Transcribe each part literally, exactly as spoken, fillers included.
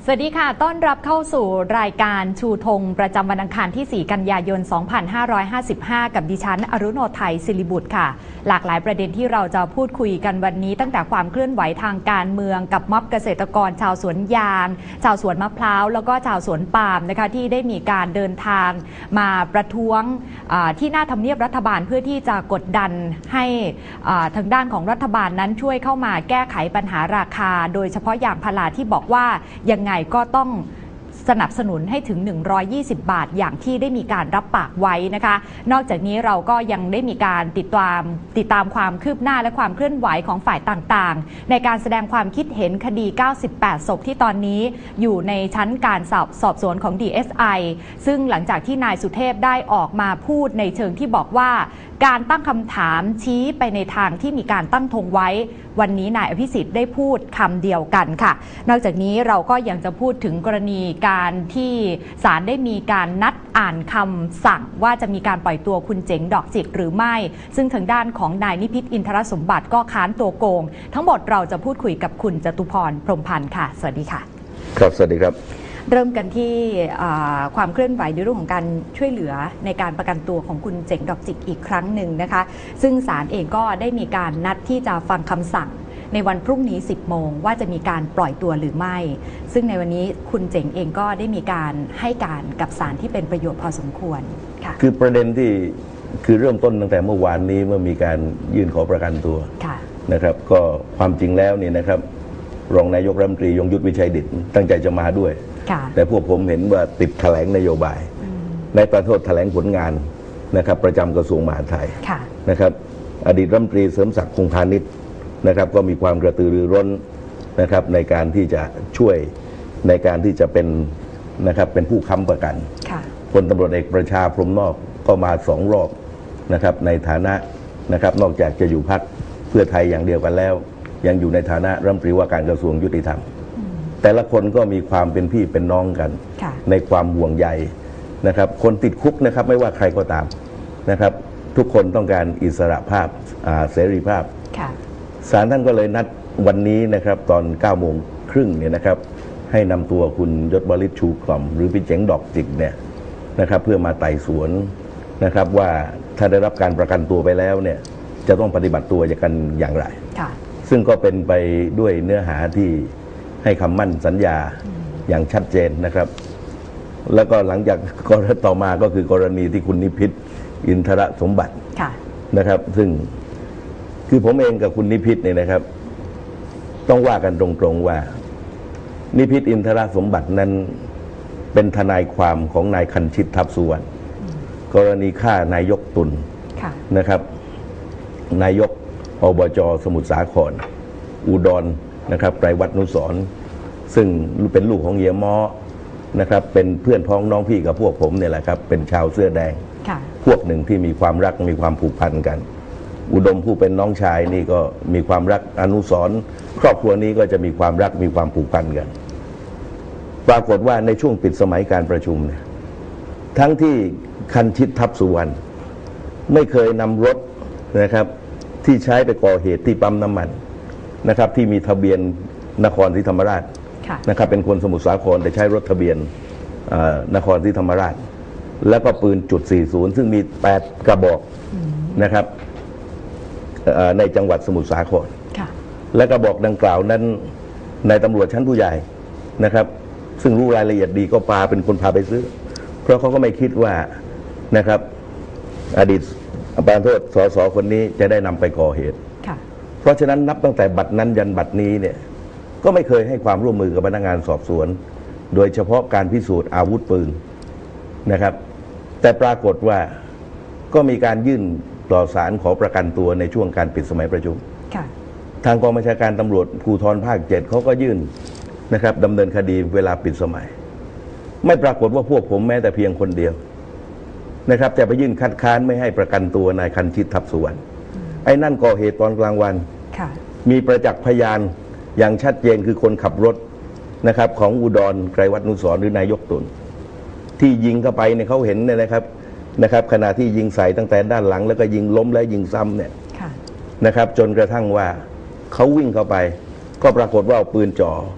สวัสดีค่ะต้อนรับเข้าสู่รายการชูธงประจำวันอังคารที่สี่กันยายนสองพันห้าร้อยห้าสิบห้ากับดิฉันอรุโนไทยศิริบุตรค่ะหลากหลายประเด็นที่เราจะพูดคุยกันวันนี้ตั้งแต่ความเคลื่อนไหวทางการเมืองกับม็อบเกษตรกรชาวสวนยางชาวสวนมะพร้าวแล้วก็ชาวสวนปาล์มนะคะที่ได้มีการเดินทางมาประท้วงที่หน้าทำเนียบรัฐบาลเพื่อที่จะกดดันให้ทางด้านของรัฐบาลนั้นช่วยเข้ามาแก้ไขปัญหาราคาโดยเฉพาะยางพาราที่บอกว่ายังไงก็ต้องสนับสนุนให้ถึงหนึ่งร้อยยี่สิบบาทอย่างที่ได้มีการรับปากไว้นะคะนอกจากนี้เราก็ยังได้มีการติดตามติดตามความคืบหน้าและความเคลื่อนไหวของฝ่ายต่างๆในการแสดงความคิดเห็นคดีเก้าสิบแปดศพที่ตอนนี้อยู่ในชั้นการสอบสอบสวนของ ดี เอส ไอ ซึ่งหลังจากที่นายสุเทพได้ออกมาพูดในเชิงที่บอกว่าการตั้งคำถามชี้ไปในทางที่มีการตั้งธงไว้วันนี้นายอภิสิทธิ์ได้พูดคำเดียวกันค่ะนอกจากนี้เราก็ยังจะพูดถึงกรณีการที่ศาลได้มีการนัดอ่านคำสั่งว่าจะมีการปล่อยตัวคุณเจ๋งดอกจิกหรือไม่ซึ่งทางด้านของนายนิพิษอินทรสมบัติก็ค้านตัวโกงทั้งหมดเราจะพูดคุยกับคุณจตุพรพรหมพันธ์ค่ะสวัสดีค่ะครับสวัสดีครับเริ่มกันที่ความเคลื่อนไหวในเรื่องของการช่วยเหลือในการประกันตัวของคุณเจ๋งดอกจิกอีกครั้งหนึ่งนะคะซึ่งศาลเองก็ได้มีการนัดที่จะฟังคำสั่งในวันพรุ่งนี้สิบโมงว่าจะมีการปล่อยตัวหรือไม่ซึ่งในวันนี้คุณเจ๋งเองก็ได้มีการให้การกับศาลที่เป็นประโยชน์พอสมควรค่ะคือประเด็นที่คือเริ่มต้นตั้งแต่เมื่อวานนี้เมื่อมีการยื่นขอประกันตัวนะครับก็ความจริงแล้วนี่นะครับรองนายกรัฐมนตรียงยุทธวิชัยดิษฐ์ตั้งใจจะมาด้วยแต่พวกผมเห็นว่าติดแถลงนโยบายในประโทษแถลงผลงานนะครับประจำกระทรวงมหาดไทยนะครับอดีตรัฐมนตรีเสริมศักดิ์คงพาณิชย์นะครับก็มีความกระตือรือร้นนะครับในการที่จะช่วยในการที่จะเป็นนะครับเป็นผู้ค้ำประกันพลตำรวจเอกประชาพรหมนอกก็มาสองรอบนะครับในฐานะนะครับนอกจากจะอยู่พรรคเพื่อไทยอย่างเดียวกันแล้วยังอยู่ในฐานะรัฐมนตรีว่าการกระทรวงยุติธรรมแต่ละคนก็มีความเป็นพี่เป็นน้องกันในความห่วงใยนะครับคนติดคุกนะครับไม่ว่าใครก็ตามนะครับทุกคนต้องการอิสระภาพเสรีภาพศาลท่านก็เลยนัดวันนี้นะครับตอนเก้าโมงครึ่งเนี่ยนะครับให้นำตัวคุณยศวลิตชูกล่อมหรือพี่เจ๋งดอกจิกเนี่ยนะครับเพื่อมาไต่สวนนะครับว่าถ้าได้รับการประกันตัวไปแล้วเนี่ยจะต้องปฏิบัติตัวกันอย่างไรซึ่งก็เป็นไปด้วยเนื้อหาที่ให้คำมั่นสัญญาอย่างชัดเจนนะครับแล้วก็หลังจากกรณีต่อมาก็คือกรณีที่คุณนิพิษอินทรสมบัตินะครับซึ่งคือผมเองกับคุณนิพิษเนี่ยนะครับต้องว่ากันตรงๆว่านิพิษอินทรสมบัตินั้นเป็นทนายความของนายคันชิตทัพสุวรรณกรณีฆ่านายกตุลนะครับนายกอบจ.สมุทรสาครอุดรนะครับไกรวัฒนุสรณ์ซึ่งเป็นลูกของเฮียม้อนะครับเป็นเพื่อนพ้องน้องพี่กับพวกผมเนี่ยแหละครับเป็นชาวเสื้อแดงพวกหนึ่งที่มีความรักมีความผูกพันกันอุดมผู้เป็นน้องชายนี่ก็มีความรักอนุสรณ์ครอบครัวนี้ก็จะมีความรักมีความผูกพันกันปรากฏว่าในช่วงปิดสมัยการประชุมเนี่ยทั้งที่คันชิตทัพสุวรรณไม่เคยนำรถนะครับที่ใช้ไปก่อเหตุที่ปั๊มน้ำมันนะครับที่มีทะเบียนนครศรีธรรมราชนะครับเป็นคนสมุทรสาครแต่ใช้รถทะเบียนนครศรีธรรมราชแล้วก็ปืนจุดสี่สิบซึ่งมีแปดกระบอกนะครับในจังหวัดสมุทรสาครและกระบอกดังกล่าวนั้นนายตำรวจชั้นผู้ใหญ่นะครับซึ่งรู้รายละเอียดดีก็พาเป็นคนพาไปซื้อเพราะเขาก็ไม่คิดว่านะครับอดีตประธานโทษสสคนนี้จะได้นำไปก่อเหตุเพราะฉะนั้นนับตั้งแต่บัดนั้นยันบัดนี้เนี่ยก็ไม่เคยให้ความร่วมมือกับพนักงานสอบสวนโดยเฉพาะการพิสูจน์อาวุธปืนนะครับแต่ปรากฏว่าก็มีการยื่นต่อศาลขอประกันตัวในช่วงการปิดสมัยประชุมทางกองบัญชาการตำรวจภูธรภาคเจ็ดเขาก็ยื่นนะครับดำเนินคดีเวลาปิดสมัยไม่ปรากฏว่าพวกผมแม้แต่เพียงคนเดียวนะครับแต่ไปยื่นคัดค้านไม่ให้ประกันตัวนายคันชิตทัพสุวรรณไอ้นั่นก่อเหตุตอนกลางวันมีประจักษ์พยานอย่างชัดเจนคือคนขับรถนะครับของอุดรไกรวัฒนุสรณ์หรือนายกตุลที่ยิงเข้าไปเนี่ยเขาเห็นเนี่ยนะครับนะครับขณะที่ยิงใส่ตั้งแต่ด้านหลังแล้วก็ยิงล้มและยิงซ้ำเนี่ยนะครับจนกระทั่งว่าเขาวิ่งเข้าไปก็ปรากฏว่าเอาปืนจ่อ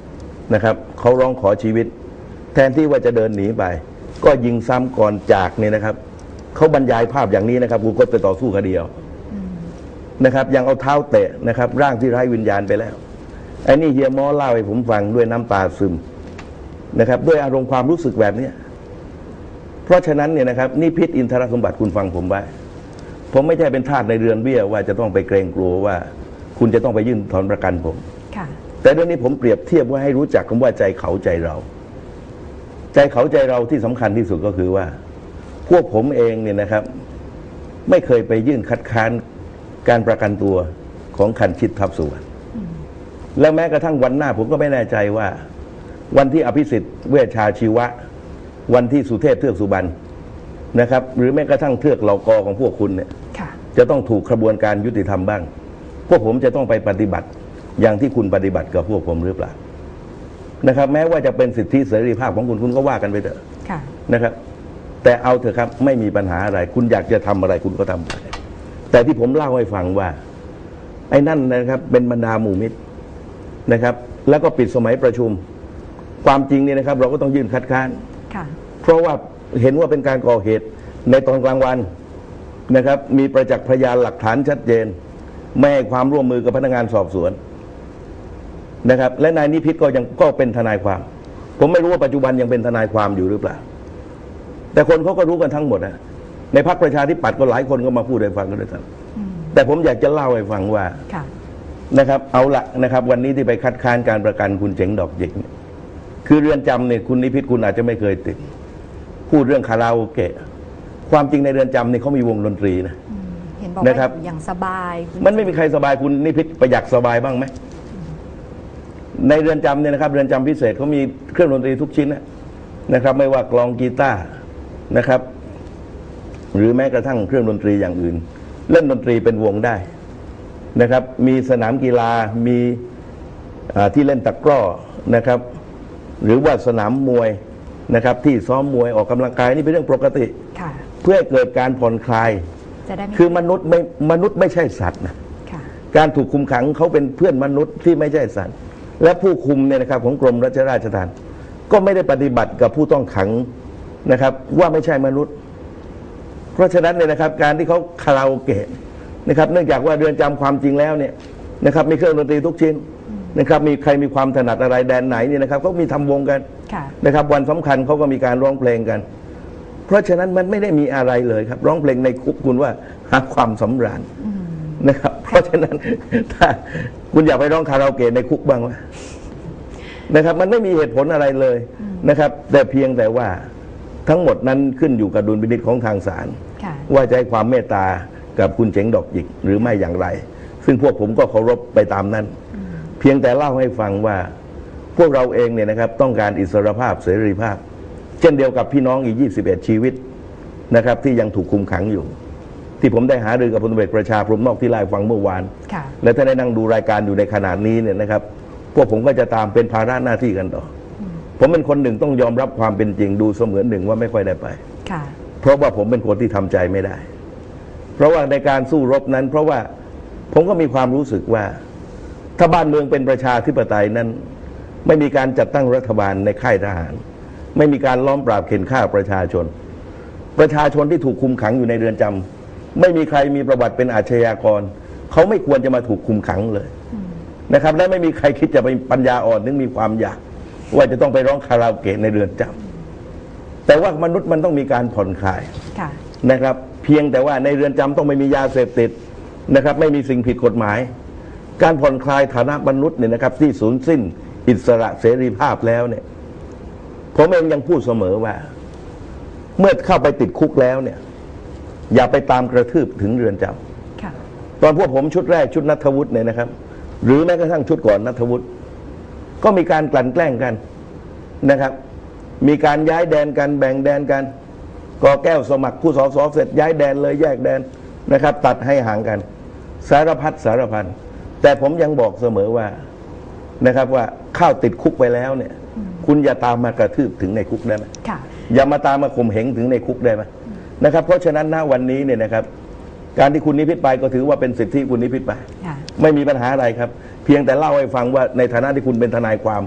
นะครับเขาร้องขอชีวิตแทนที่ว่าจะเดินหนีไปก็ยิงซ้ำก่อนจากเนี่ยนะครับเขาบรรยายภาพอย่างนี้นะครับกูก็ไปต่อสู้คดีเอานะครับยังเอาเท้าเตะนะครับร่างที่ไร้วิญญาณไปแล้วไอ้นี่เฮียม้อเล่าให้ผมฟังด้วยน้ำตาซึมนะครับด้วยอารมณ์ความรู้สึกแบบนี้เพราะฉะนั้นเนี่ยนะครับนี่พิษอินทรสมบัติคุณฟังผมไว้ผมไม่ใช่เป็นทาสในเรือนเบี้ยว่าจะต้องไปเกรงกลัวว่าคุณจะต้องไปยื่นถอนประกันผมแต่เรื่องนี้ผมเปรียบเทียบว่าให้รู้จักคำว่าใจเขาใจเราใจเขาใจเราที่สำคัญที่สุดก็คือว่าพวกผมเองเนี่ยนะครับไม่เคยไปยื่นคัดค้านการประกันตัวของคันชิตทัพสุวรรณและแม้กระทั่งวันหน้าผมก็ไม่แน่ใจว่าวันที่อภิสิทธิ์เวชชาชีวะวันที่สุเทพเทือกสุบรรณนะครับหรือแม้กระทั่งเทือกเหล่ากอของพวกคุณเนี่ยจะต้องถูกกระบวนการยุติธรรมบ้างพวกผมจะต้องไปปฏิบัติอย่างที่คุณปฏิบัติกับพวกผมหรือเปล่านะครับแม้ว่าจะเป็นสิทธิเสรีภาพของคุณคุณก็ว่ากันไปเถอะนะครับแต่เอาเถอะครับไม่มีปัญหาอะไรคุณอยากจะทำอะไรคุณก็ทำไปแต่ที่ผมเล่าให้ฟังว่าไอ้นั่นนะครับเป็นบรรดาหมู่มิตรนะครับแล้วก็ปิดสมัยประชุมความจริงนี่นะครับเราก็ต้องยื่นคัดค้านเพราะว่าเห็นว่าเป็นการก่อเหตุในตอนกลางวันนะครับมีประจักษ์พยานหลักฐานชัดเจนไม่ให้ความร่วมมือกับพนักงานสอบสวนนะครับและนายนิพิษก็ยังก็เป็นทนายความผมไม่รู้ว่าปัจจุบันยังเป็นทนายความอยู่หรือเปล่าแต่คนเขาก็รู้กันทั้งหมดนะในพรรคประชาธิปัตย์ก็หลายคนก็มาพูดให้ฟังกันด้วยกันแต่ผมอยากจะเล่าให้ฟังว่านะครับเอาละนะครับวันนี้ที่ไปคัดค้านการประกันคุณเจ๋งดอกหยิกคือเรือนจำเนี่ยคุณนิพิษคุณอาจจะไม่เคยติดพูดเรื่องคาราโอเกะความจริงในเรือนจำเนี่ยเขามีวงดนตรีนะเห็นบอกว่าอย่างสบายมันไม่มีใครสบายคุณนิพิษประหยัดสบายบ้างไหมในเรือนจำเนี่ยนะครับเรือนจำพิเศษเขามีเครื่องดนตรีทุกชิ้นนะครับไม่ว่ากลองกีตาร์นะครับหรือแม้กระทั่งเครื่องดนตรีอย่างอื่นเล่นดนตรีเป็นวงได้นะครับมีสนามกีฬามีที่เล่นตะกร้อนะครับหรือว่าสนามมวยนะครับที่ซ้อมมวยออกกำลังกายนี่เป็นเรื่องปกติเพื่อให้เกิดการผ่อนคลายคือมนุษย์ไม่มนุษย์ไม่ใช่สัตว์นะการถูกคุมขังเขาเป็นเพื่อนมนุษย์ที่ไม่ใช่สัตว์และผู้คุมเนี่ยนะครับของกรมรัชราชทัณฑ์ก็ไม่ได้ปฏิบัติกับผู้ต้องขังนะครับว่าไม่ใช่มนุษย์เพราะฉะนั้นเนี่ยนะครับการที่เขาคาราโอเกะนะครับเนื่องจากว่าเรือนจำความจริงแล้วเนี่ยนะครับมีเครื่องดนตรีทุกชิ้นนะครับมีใครมีความถนัดอะไรแดนไหนเนี่ยนะครับเขามีทำวงกันนะครับวันสำคัญเขาก็มีการร้องเพลงกันเพราะฉะนั้นมันไม่ได้มีอะไรเลยครับร้องเพลงในคุกคุณว่าหาความสำราญนะครับเพราะฉะนั้นถ้าคุณอยากไปร้องคาราโอเกะในคุกบ้างไหมนะครับมันไม่มีเหตุผลอะไรเลยนะครับแต่เพียงแต่ว่าทั้งหมดนั้นขึ้นอยู่กับดุลพินิจของทางศาลว่าจะให้ความเมตตากับคุณเจ๋งดอกหยิกหรือไม่อย่างไรซึ่งพวกผมก็เคารพไปตามนั้นเพียงแต่เล่าให้ฟังว่าพวกเราเองเนี่ยนะครับต้องการอิสรภาพเสรีภาพเช่นเดียวกับพี่น้องอีกยี่สิบเอ็ดชีวิตนะครับที่ยังถูกคุมขังอยู่ที่ผมได้หารือกับพลตำรวจประชาพรหมนอกที่ไลฟ์ฟังเมื่อวานและถ้าได้นั่งดูรายการอยู่ในขณะนี้เนี่ยนะครับพวกผมก็จะตามเป็นภาระหน้าที่กันต่อผมเป็นคนหนึ่งต้องยอมรับความเป็นจริงดูเสมือนหนึ่งว่าไม่ค่อยได้ไปเพราะว่าผมเป็นคนที่ทำใจไม่ได้เพราะว่าในการสู้รบนั้นเพราะว่าผมก็มีความรู้สึกว่าถ้าบ้านเมืองเป็นประชาธิปไตยนั้นไม่มีการจัดตั้งรัฐบาลในค่ายทหารไม่มีการล้อมปราบเข็นฆ่าประชาชนประชาชนที่ถูกคุมขังอยู่ในเรือนจำไม่มีใครมีประวัติเป็นอาชญากรเขาไม่ควรจะมาถูกคุมขังเลยนะครับและไม่มีใครคิดจะไปปัญญาอ่อนถึงมีความอยากว่าจะต้องไปร้องคาราโอเกะในเรือนจำแต่ว่ามนุษย์มันต้องมีการผ่อนคลายนะครับเพียงแต่ว่าในเรือนจำต้องไม่มียาเสพติดนะครับไม่มีสิ่งผิดกฎหมายการผ่อนคลายฐานะมนุษย์เนี่ยนะครับที่สูญสิ้นอิสระเสรีภาพแล้วเนี่ยผมเองยังพูดเสมอว่าเมื่อเข้าไปติดคุกแล้วเนี่ยอย่าไปตามกระทืบถึงเรือนจำตอนพวกผมชุดแรกชุดณัฐวุฒิเนี่ยนะครับหรือแม้กระทั่งชุดก่อนณัฐวุฒิก็มีการกลั่นแกล้งกันนะครับมีการย้ายแดนกันแบ่งแดนกันกอแก้วสมัครผู้สสเสร็จย้ายแดนเลยแยกแดนนะครับตัดให้ห่างกันสารพัดสารพันแต่ผมยังบอกเสมอว่านะครับว่าเข้าติดคุกไปแล้วเนี่ยคุณอย่าตามมากระทืบถึงในคุกได้ไหมอย่ามาตามมาข่มเหงถึงในคุกได้ไหมนะครับเพราะฉะนั้นณวันนี้เนี่ยนะครับการที่คุณนิพิษไปก็ถือว่าเป็นสิทธิคุณนิพิษไปไม่มีปัญหาอะไรครับเพียงแต่เล่าให้ฟังว่าในฐานะที่คุณเป็นทนายความ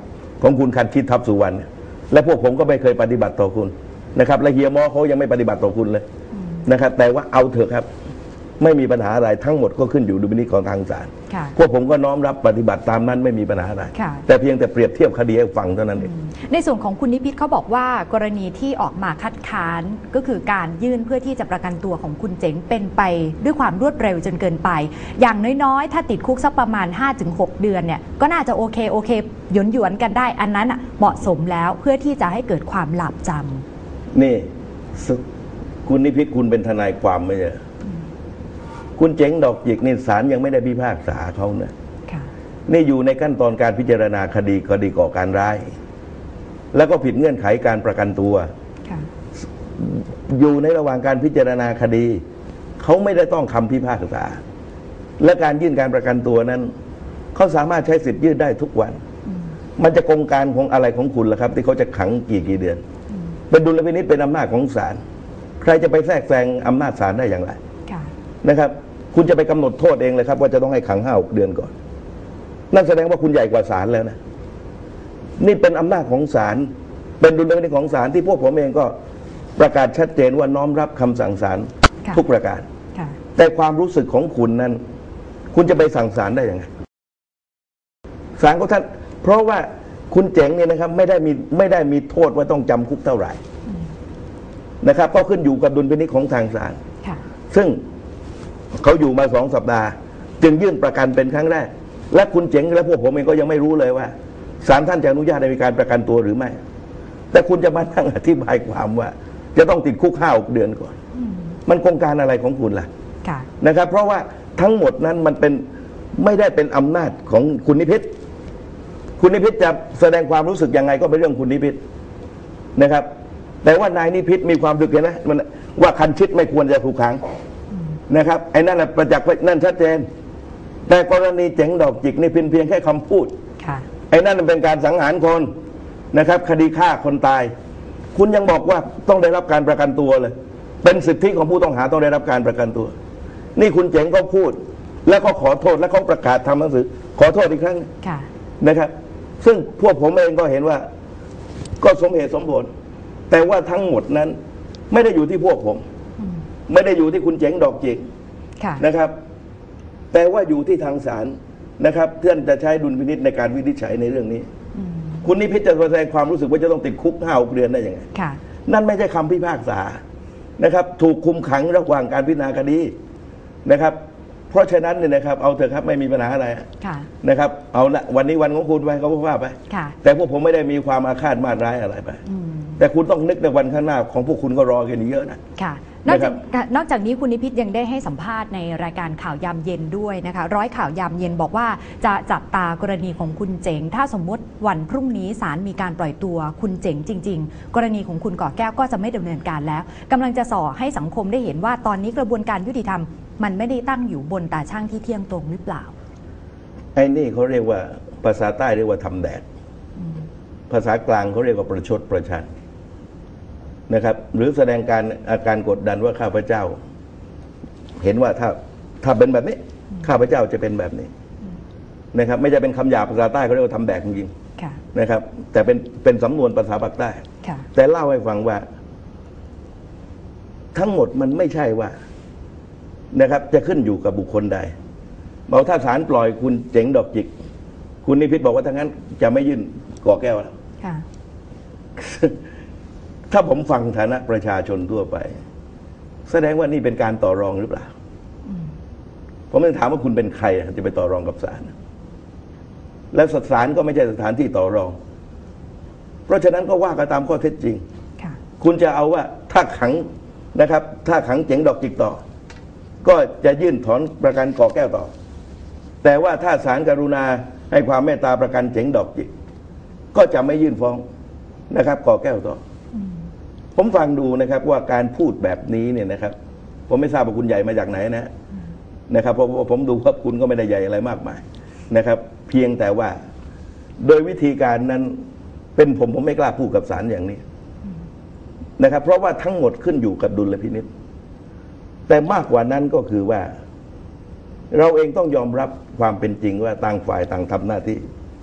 ของคุณคันชิตทัพสุวรรณและพวกผมก็ไม่เคยปฏิบัติต่อคุณนะครับและเฮียมอเขายังไม่ปฏิบัติต่อคุณเลยนะครับแต่ว่าเอาเถอะครับไม่มีปัญหาอะไรทั้งหมดก็ขึ้นอยู่ดุลพินิจของทางศาลพวกผมก็น้อมรับปฏิบัติตามนั้นไม่มีปัญหาอะไรแต่เพียงแต่เปรียบเทียบคดีให้ฟังเท่านั้นเองในส่วนของคุณนิพิษเขาบอกว่ากรณีที่ออกมาคัดค้านก็คือการยื่นเพื่อที่จะประกันตัวของคุณเจ๋งเป็นไปด้วยความรวดเร็วจนเกินไปอย่างน้อยๆถ้าติดคุกสักประมาณ ห้าถึงหก เดือนเนี่ยก็น่าจะโอเคโอเคหยวนหยวนกันได้อันนั้นเหมาะสมแล้วเพื่อที่จะให้เกิดความหลาบจำนี่คุณนิพิษคุณเป็นทนายความไม่ใช่คุณเจ๋งดอกจิกนี่ศาลยังไม่ได้พิพากษาเขานะนี่อยู่ในขั้นตอนการพิจารณาคดีคดีก่อการร้ายแล้วก็ผิดเงื่อนไขการประกันตัวอยู่ในระหว่างการพิจารณาคดีเขาไม่ได้ต้องคำพิพากษาและการยื่นการประกันตัวนั้นเขาสามารถใช้สิทธิ์ยื่นได้ทุกวันมันจะกงการของอะไรของคุณล่ะครับที่เขาจะขังกี่กี่เดือนเป็นดุลพินิจเป็นอำนาจของศาลใครจะไปแทรกแซงอำนาจศาลได้อย่างไรนะครับคุณจะไปกำหนดโทษเองเลยครับว่าจะต้องให้ขังห้าหกเดือนก่อนนั่นแสดงว่าคุณใหญ่กว่าศาลแล้วนะนี่เป็นอำนาจของศาลเป็นดุลพินิจของศาลที่พวกผมเองก็ประกาศชัดเจนว่าน้อมรับคำสั่งศาลทุกประการแต่ความรู้สึกของคุณนั้นคุณจะไปสั่งศาลได้ยังไงศาลก็ท่านเพราะว่าคุณเจ๋งเนี่ยนะครับไม่ได้มีไม่ได้มีโทษว่าต้องจำคุกเท่าไหร่นะครับก็ขึ้นอยู่กับดุลพินิจของทางศาลซึ่งเขาอยู่มาสองสัปดาห์จึงยื่นประกันเป็นครั้งแรกและคุณเจ๋งและพวกผมเองก็ยังไม่รู้เลยว่าศาลท่านจะอนุญาตให้มีการประกันตัวหรือไม่แต่คุณจะมานั่งอธิบายความว่าจะต้องติดคุกห้าหกเดือนก่อนมันโครงการอะไรของคุณล่ะนะครับเพราะว่าทั้งหมดนั้นมันเป็นไม่ได้เป็นอำนาจของคุณนิพิษคุณนิพิษจะแสดงความรู้สึกยังไงก็เป็นเรื่องคุณนิพิษนะครับแต่ว่านายนิพิษมีความรู้สึกนะมันว่าคันชิตไม่ควรจะถูกขังนะครับไอ้นั่นแหละประจักษ์นั่นชัดเจนแต่กรณีเจ๋งดอกจิกนี่เพียงเพียงแค่คำพูดไอ้นั่นเป็นการสังหารคนนะครับคดีฆ่าคนตายคุณยังบอกว่าต้องได้รับการประกันตัวเลยเป็นสิทธิของผู้ต้องหาต้องได้รับการประกันตัวนี่คุณเจ๋งก็พูดแล้วก็ขอโทษแล้วเขาประกาศทำหนังสือขอโทษอีกครั้งนะครับซึ่งพวกผมเองก็เห็นว่าก็สมเหตุสมผลแต่ว่าทั้งหมดนั้นไม่ได้อยู่ที่พวกผมไม่ได้อยู่ที่คุณเจ๋งดอกจิกนะครับแต่ว่าอยู่ที่ทางศาลนะครับเพื่อนจะใช้ดุลพินิจในการวินิจฉัยในเรื่องนี้คุณนิพิษจะแสดงความรู้สึกว่าจะต้องติดคุกห้าหกเดือนได้ยังไงนั่นไม่ใช่คำพิพากษานะครับถูกคุมขังระหว่างการพิจารณาคดีนะครับเพราะฉะนั้นเนี่ยนะครับเอาเถอะครับไม่มีปัญหาอะไรนะครับเอาละวันนี้วันของคุณไปเขาว่าไปแต่พวกผมไม่ได้มีความอาฆาตมาตร้ายอะไรไปแต่คุณต้องนึกในวันข้างหน้าของพวกคุณก็รอกันเยอะนะนอกจากนอกจากนี้คุณนิพิษยังได้ให้สัมภาษณ์ในรายการข่าวยามเย็นด้วยนะคะร้อยข่าวยามเย็นบอกว่าจะจับตากรณีของคุณเจ๋งถ้าสมมติวันพรุ่งนี้ศาลมีการปล่อยตัวคุณเจ๋งจริงๆกรณีของคุณก่อแก้วก็จะไม่ดำเนินการแล้วกำลังจะส่อให้สังคมได้เห็นว่าตอนนี้กระบวนการยุติธรรมมันไม่ได้ตั้งอยู่บนตาช่างที่เที่ยงตรงหรือเปล่าไอ้นี่เขาเรียกว่าภาษาใต้เรียกว่าทำแดดภาษากลางเขาเรียกว่าประชดประชันนะครับหรือแสดงการอาการกดดันว่าข้าพเจ้าเห็นว่าถ้าถ้าเป็นแบบนี้ข้าพเจ้าจะเป็นแบบนี้นะครับไม่ใช่เป็นคำหยาบภาษาใต้เขาเรียกว่าทำแดกจริงๆนะครับแต่เป็นเป็นสำนวนภาษาปากใต้แต่เล่าให้ฟังว่าทั้งหมดมันไม่ใช่ว่านะครับจะขึ้นอยู่กับบุคคลใดบอกถ้าศาลปล่อยคุณเจ๋งดอกจิกคุณนิพิษบอกว่าถ้างั้นจะไม่ยื่นก่อแก้วแล้วถ้าผมฟังฐานะประชาชนทั่วไปแสดงว่านี่เป็นการต่อรองหรือเปล่าผมไม่ถามว่าคุณเป็นใครจะไปต่อรองกับศาลและศาลก็ไม่ใช่สถานที่ต่อรองเพราะฉะนั้นก็ว่ากันตามข้อเท็จจริงคุณจะเอาว่าถ้าขังนะครับถ้าขังเจ๋งดอกจิกต่อก็จะยื่นถอนประกันก่อแก้วต่อแต่ว่าถ้าศาลกรุณาให้ความเมตตาประกันเจ๋งดอกจิกก็จะไม่ยื่นฟ้องนะครับก่อแก้วต่อผมฟังดูนะครับว่าการพูดแบบนี้เนี่ยนะครับผมไม่ทราบว่าคุณใหญ่มาจากไหนนะนะครับเพราะผมดูว่าคุณก็ไม่ได้ใหญ่อะไรมากมายนะครับเพียงแต่ว่าโดยวิธีการนั้นเป็นผมผมไม่กล้าพูดกับศาลอย่างนี้นะครับเพราะว่าทั้งหมดขึ้นอยู่กับดุลพินิจแต่มากกว่านั้นก็คือว่าเราเองต้องยอมรับความเป็นจริงว่าต่างฝ่ายต่างทำหน้าที่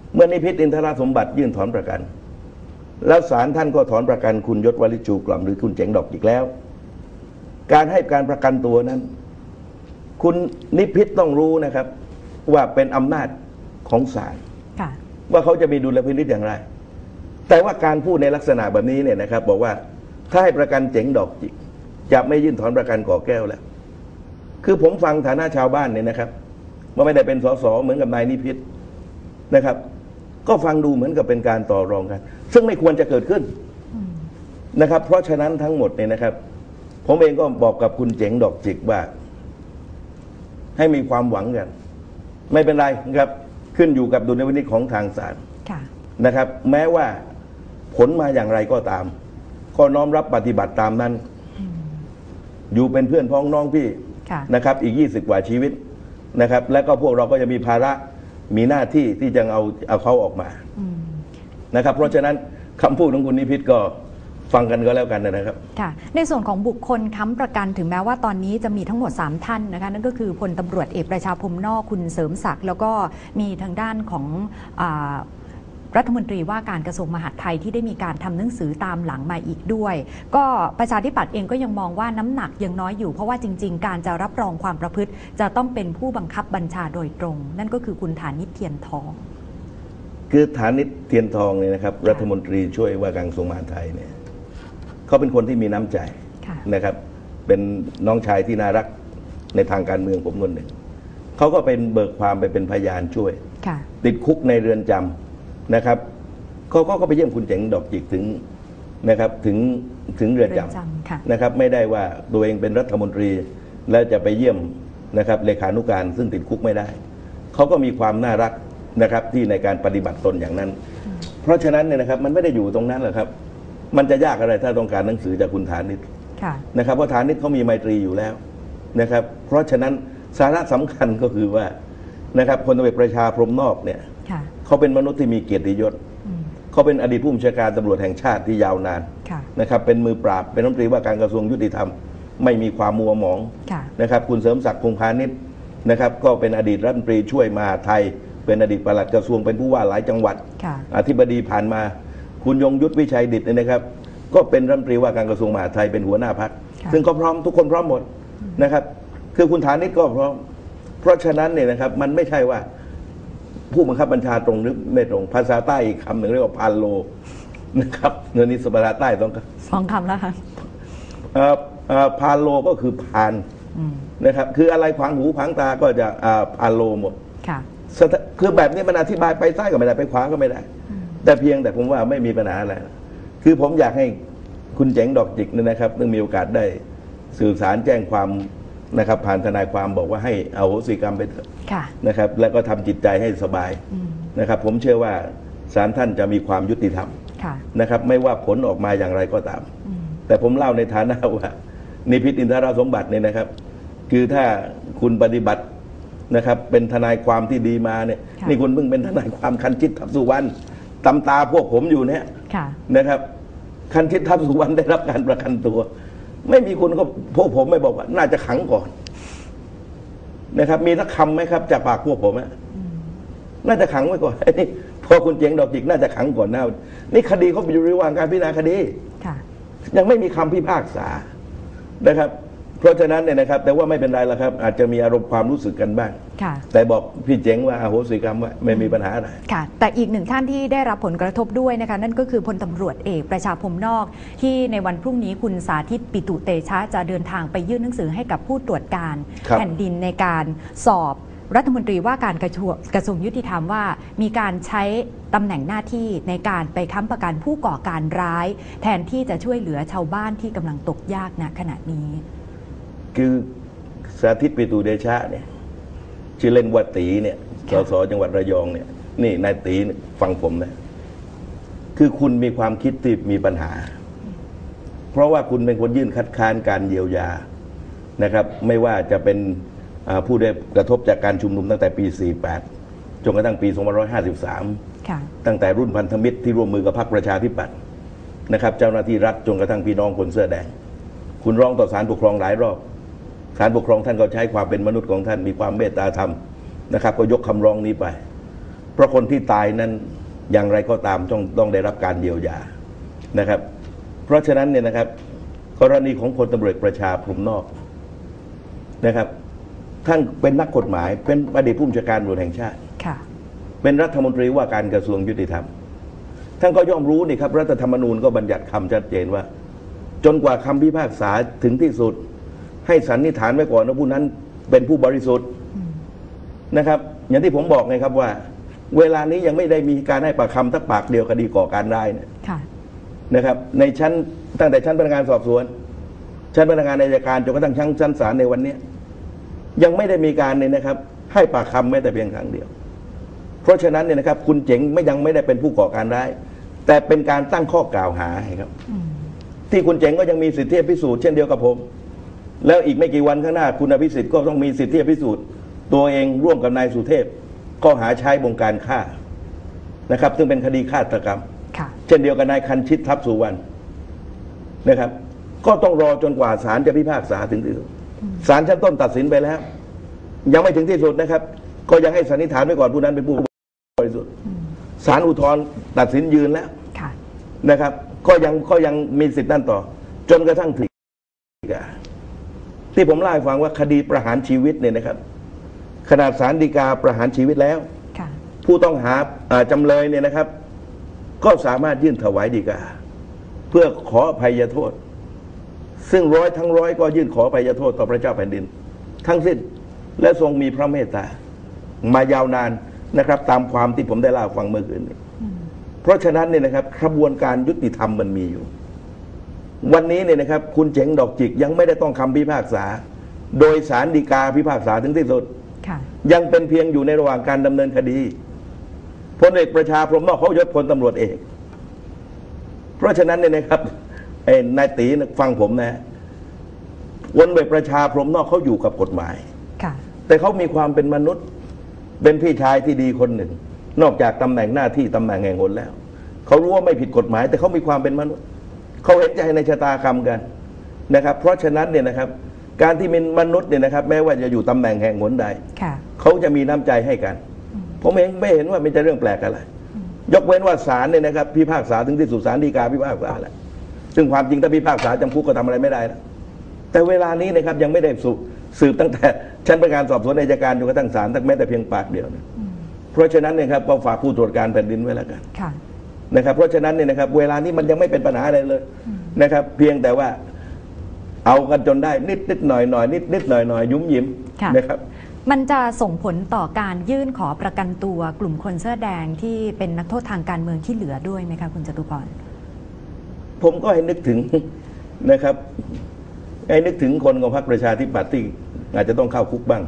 เมื่อนิพิษอินทรสมบัติยื่นถอนประกันแล้วศาลท่านก็ถอนประกันคุณยศวลิชูกล่อมหรือคุณเจ๋งดอกจิกแล้วการให้การประกันตัวนั้นคุณนิพิษต้องรู้นะครับว่าเป็นอำนาจของศาลว่าเขาจะมีดุลพินิจอย่างไรแต่ว่าการพูดในลักษณะแบบนี้เนี่ยนะครับบอกว่าถ้าให้ประกันเจ๋งดอกจิกจะไม่ยื่นถอนประกันก่อแก้วแล้วคือผมฟังฐานะชาวบ้านเนี่ยนะครับว่าไม่ได้เป็นสสเหมือนกับนายนิพิษนะครับก็ฟังดูเหมือนกับเป็นการต่อรองกันซึ่งไม่ควรจะเกิดขึ้นนะครับเพราะฉะนั้นทั้งหมดเนี่ยนะครับผมเองก็บอกกับคุณเจ๋งดอกจิกว่าให้มีความหวังกันไม่เป็นไรครับขึ้นอยู่กับดุลพินิจของทางศาลนะครับแม้ว่าผลมาอย่างไรก็ตามก็น้อมรับปฏิบัติตามนั้นอยู่เป็นเพื่อนพ้องน้องพี่นะครับอีกยี่สิบกว่าชีวิตนะครับและก็พวกเราก็จะมีภาระมีหน้าที่ที่จะเอาเอาเขาออกมานะครับเพราะฉะนั้นคำพูดของคุณนิพิษก็ฟังกันก็แล้วกันนะครับค่ะในส่วนของบุคคลค้ำประกันถึงแม้ว่าตอนนี้จะมีทั้งหมดสามท่านนะคะนั่นก็คือพลตำรวจเอกประชาพรหมนอกคุณเสริมศักดิ์แล้วก็มีทางด้านของรัฐมนตรีว่าการกระทรวงมหาดไทยที่ได้มีการทำหนังสือตามหลังมาอีกด้วยก็ประชาธิปัตย์เองก็ยังมองว่าน้ำหนักยังน้อยอยู่เพราะว่าจริงๆการจะรับรองความประพฤติจะต้องเป็นผู้บังคับบัญชาโดยตรงนั่นก็คือคุณฐานิช เทียนทองคือฐานิช เทียนทองเนี่ยนะครับรัฐมนตรีช่วยว่าการกระทรวงมหาดไทยเนี่ยเขาเป็นคนที่มีน้ำใจนะครับเป็นน้องชายที่น่ารักในทางการเมืองผมคนหนึ่งเขาก็เป็นเบิกความไปเป็นพยานช่วยติดคุกในเรือนจำนะครับเขาก็ไปเยี่ยมคุณเจ๋งดอกจิกถึงนะครับถึงถึงเรือนจำนะครับไม่ได้ว่าตัวเองเป็นรัฐมนตรีแล้วจะไปเยี่ยมนะครับเลขานุการซึ่งติดคุกไม่ได้เขาก็มีความน่ารักนะครับที่ในการปฏิบัติตนอย่างนั้นเพราะฉะนั้นเนี่ยนะครับมันไม่ได้อยู่ตรงนั้นหรอกครับมันจะยากอะไรถ้าต้องการหนังสือจากคุณฐานิชนะครับเพราะฐานิชเขามีไมตรีอยู่แล้วนะครับเพราะฉะนั้นสาระสำคัญก็คือว่านะครับพลตำรวจประชาพรหมนอกเนี่ยเขาเป็นมนุษย์ที่มีเกียรติยศเขาเป็นอดีตผู้บัญชาการตำรวจแห่งชาติที่ยาวนานนะครับเป็นมือปราบเป็นรัฐมนตรีว่าการกระทรวงยุติธรรมไม่มีความมัวหมองนะครับคุณเสริมศักดิ์พงษ์พาณิชย์นะครับก็เป็นอดีตรัฐมนตรีช่วยมหาดไทยเป็นอดีตปลัดกระทรวงเป็นผู้ว่าหลายจังหวัดอธิบดีผ่านมาคุณยงยุทธวิชัยดิษฐ์นะครับก็เป็นรัฐมนตรีว่าการกระทรวงมหาดไทยเป็นหัวหน้าพรรคซึ่งก็พร้อมทุกคนพร้อมหมดนะครับคือคุณฐานิชก็พร้อมเพราะฉะนั้นเนี่ยนะครับมันไม่ใช่ว่าผู้บังคับบัญชาตรงหรือไม่ตรงภาษาใต้อีกคำหนึ่งเรียกว่าพานโลนะครับเงินนิสภาษาใต้ต้องสองคำแล้วค่ะพานโลก็คือพานนะครับคืออะไรขวางหูขวางตาก็จะพานโลหมดคือแบบนี้มันอธิบายไปซ้ายก็ไม่ได้ไปขวาก็ไม่ได้แต่เพียงแต่ผมว่าไม่มีปัญหาอะไรคือผมอยากให้คุณเจ๋งดอกจิกเนี่ยนะครับต้องมีโอกาสได้สื่อสารแจ้งความนะครับผ่านทนายความบอกว่าให้เอาโหสิกรรมไปเถอะนะครับแล้วก็ทำจิตใจให้สบายนะครับผมเชื่อว่าศาลท่านจะมีความยุติธรรมนะครับไม่ว่าผลออกมาอย่างไรก็ตามแต่ผมเล่าในฐานะว่านิพิษอินทรสมบัติเนี่ยนะครับคือถ้าคุณปฏิบัตินะครับเป็นทนายความที่ดีมาเนี่ยนี่คุณเพิ่งเป็นทนายความคันชิตทัพสุวรรณตำตาพวกผมอยู่เนี่ยนะครับคันชิตทัพสุวรรณได้รับการประกันตัวไม่มีคุณก็พวกผมไม่บอกว่าน่าจะขังก่อนนะครับมีสักคำไหมครับจากปากพวกผมน่าจะขังไว้ก่อนนี่พอคุณเจ๋งดอกจิกน่าจะขังก่อนหน้านี่คดีเขาอยู่ระหว่างการพิจารณาคดียังไม่มีคำพิพากษานะครับเพราะฉะนั้นเนี่ยนะครับแต่ว่าไม่เป็นไรละครับอาจจะมีอารมณ์ความรู้สึกกันบ้างแต่บอกพี่เจ๋งว่าอโหสิกรรมว่าไม่มีปัญหาอะไรค่ะแต่อีกหนึ่งท่านที่ได้รับผลกระทบด้วยนะคะนั่นก็คือพลตำรวจเอกประชาพรหมนอกที่ในวันพรุ่งนี้คุณสาธิตปิตุเตชะจะเดินทางไปยื่นหนังสือให้กับผู้ตรวจการแผ่นดินในการสอบรัฐมนตรีว่าการกระทรวงกระทรวงยุติธรรมว่ามีการใช้ตำแหน่งหน้าที่ในการไปค้ำประกันผู้ก่อการร้ายแทนที่จะช่วยเหลือชาวบ้านที่กำลังตกยากณขณะนี้คือสาธิตปิตุเดชะเนี่ยชื่อเล่นว่าตีเนี่ยสสจังหวัดระยองเนี่ยนี่นายตีฟังผมนะคือคุณมีความคิดที่มีปัญหาเพราะว่าคุณเป็นคนยื่นคัดค้านการเยียวยานะครับไม่ว่าจะเป็นผู้ได้กระทบจากการชุมนุมตั้งแต่ปีสี่สิบแปดจนกระทั่งปีสองพันห้าร้อยห้าสิบสามตั้งแต่รุ่นพันธมิตรที่ร่วมมือกับพรรคประชาธิปัตย์นะครับเจ้าหน้าที่รัฐจนกระทั่งพี่น้องคนเสื้อแดงคุณร้องต่อศาลปกครองหลายรอบศาลปกครองท่านก็ใช้ความเป็นมนุษย์ของท่านมีความเมตตาธรรมนะครับก็ยกคำร้องนี้ไปเพราะคนที่ตายนั้นอย่างไรก็ตามต้องต้องได้รับการเยียวยานะครับ เพราะฉะนั้นเนี่ยนะครับกรณีของพลตำรวจประชาพรหมนอกนะครับท่านเป็นนักกฎหมายเป็นอดีตผู้บัญชาการตำรวจแห่งชาติเป็นรัฐมนตรีว่าการกระทรวงยุติธรรมท่านก็ย่อมรู้นี่ครับรัฐธรรมนูญก็บัญญัติคำชัดเจนว่าจนกว่าคำพิพากษาถึงที่สุดให้สันนิษฐานไว้ก่อนว่าผู้นั้นเป็นผู้บริสุทธิ์นะครับอย่างที่ผมบอกไงครับว่าเวลานี้ยังไม่ได้มีการให้ปากคำทักปากเดียวคดีก่อการร้ายเนี่ยนะครับในชั้นตั้งแต่ชั้นพนักงานสอบสวนชั้นพนักงานอัยการจนกระทั่งชั้นชั้นศาลในวันนี้ยังไม่ได้มีการเนี่ยนะครับให้ปากคำแม้แต่เพียงครั้งเดียวเพราะฉะนั้นเนี่ยนะครับคุณเจ๋งไม่ยังไม่ได้เป็นผู้ก่อการร้ายแต่เป็นการตั้งข้อกล่าวหาครับที่คุณเจ๋งก็ยังมีสิทธิพิสูจน์เช่นเดียวกับผมแล้วอีกไม่กี่วันข้างหน้าคุณอภิสิทธิ์ก็ต้องมีสิทธิพิสูจน์ตัวเองร่วมกับนายสุเทพข้อหาใช้บงการฆ่านะครับซึ่งเป็นคดีฆาตกรรมเช่นเดียวกับนายคันชิตทัพสุวรรณนะครับก็ต้องรอจนกว่าศาลจะพิพากษาถึงที่สุดศาลชั้นต้นตัดสินไปแล้วยังไม่ถึงที่สุดนะครับก็ยังให้สันนิษฐานไว้ก่อนผู้นั้นเป็นผู้บริสุทธิ์ศาลอุทธรณ์ตัดสินยืนแล้วนะครับก็ยังก็ยังมีสิทธินั่นต่อจนกระทั่งถึงที่ผมเล่าให้ฟังว่าคดีประหารชีวิตเนี่ยนะครับขนาดศาลฎีกาประหารชีวิตแล้วผู้ต้องหาจำเลยเนี่ยนะครับก็สามารถยื่นถวายฎีกาเพื่อขออภัยโทษซึ่งร้อยทั้งร้อยก็ยื่นขออภัยโทษต่อพระเจ้าแผ่นดินทั้งสิ้นและทรงมีพระเมตตามายาวนานนะครับตามความที่ผมได้เล่าฟังเมื่อคืนนี้เพราะฉะนั้นเนี่ยนะครับกระบวนการยุติธรรมมันมีอยู่วันนี้เนี่ยนะครับคุณเจ๋งดอกจิกยังไม่ได้ต้องคำพิพากษาโดยศาลฎีกาพิพากษาถึงที่สุดยังเป็นเพียงอยู่ในระหว่างการดำเนินคดีพลเอกประชาพรหมนอกเขายศพลตำรวจเอกเพราะฉะนั้นเนี่ยนะครับไอ้นายตีฟังผมนะพลเอกประชาพรหมนอกเขาอยู่กับกฎหมายแต่เขามีความเป็นมนุษย์เป็นพี่ชายที่ดีคนหนึ่งนอกจากตำแหน่งหน้าที่ตำแหน่งแห่งหนแล้วเขารู้ว่าไม่ผิดกฎหมายแต่เขามีความเป็นมนุษย์เขาเห็นใจในชะตากรรมกันนะครับเพราะฉะนั้นเนี่ยนะครับการที่เป็นมนุษย์เนี่ยนะครับแม้ว่าจะอยู่ตำแหน่งแห่งหนใดเขาจะมีน้ำใจให้กันผมเองไม่เห็นว่ามันจะเรื่องแปลกอะไรยกเว้นว่าศาลเนี่ยนะครับพิพากษาถึงที่สุดศาลฎีกาพิพากษาแหละซึ่งความจริงถ้าพิพากษาจำคุกก็ทำอะไรไม่ได้แล้วแต่เวลานี้นะครับยังไม่ได้สืบตั้งแต่ชั้นพนักงานสอบสวนอัยการจนกระทั่งศาลตั้งแม้แต่เพียงปากเดียวนะเพราะฉะนั้นเนี่ยครับก็ฝากผู้ตรวจการแผ่นดินไว้แล้วกันนะครับเพราะฉะนั้นเนี่ยนะครับเวลานี้มันยังไม่เป็นปัญหาอะไรเลยนะครับเพียงแต่ว่าเอากันจนได้นิดนิดหน่อยหน่อยนิดนิดหน่อยหน่อยยุ่มยิ้มนะครับมันจะส่งผลต่อการยื่นขอประกันตัวกลุ่มคนเสื้อแดงที่เป็นนักโทษทางการเมืองที่เหลือด้วยไหมคะคุณจตุพรผมก็ให้นึกถึงนะครับให้นึกถึงคนของพรรคประชาธิปัตย์ที่อาจจะต้องเข้าคุกบ้าง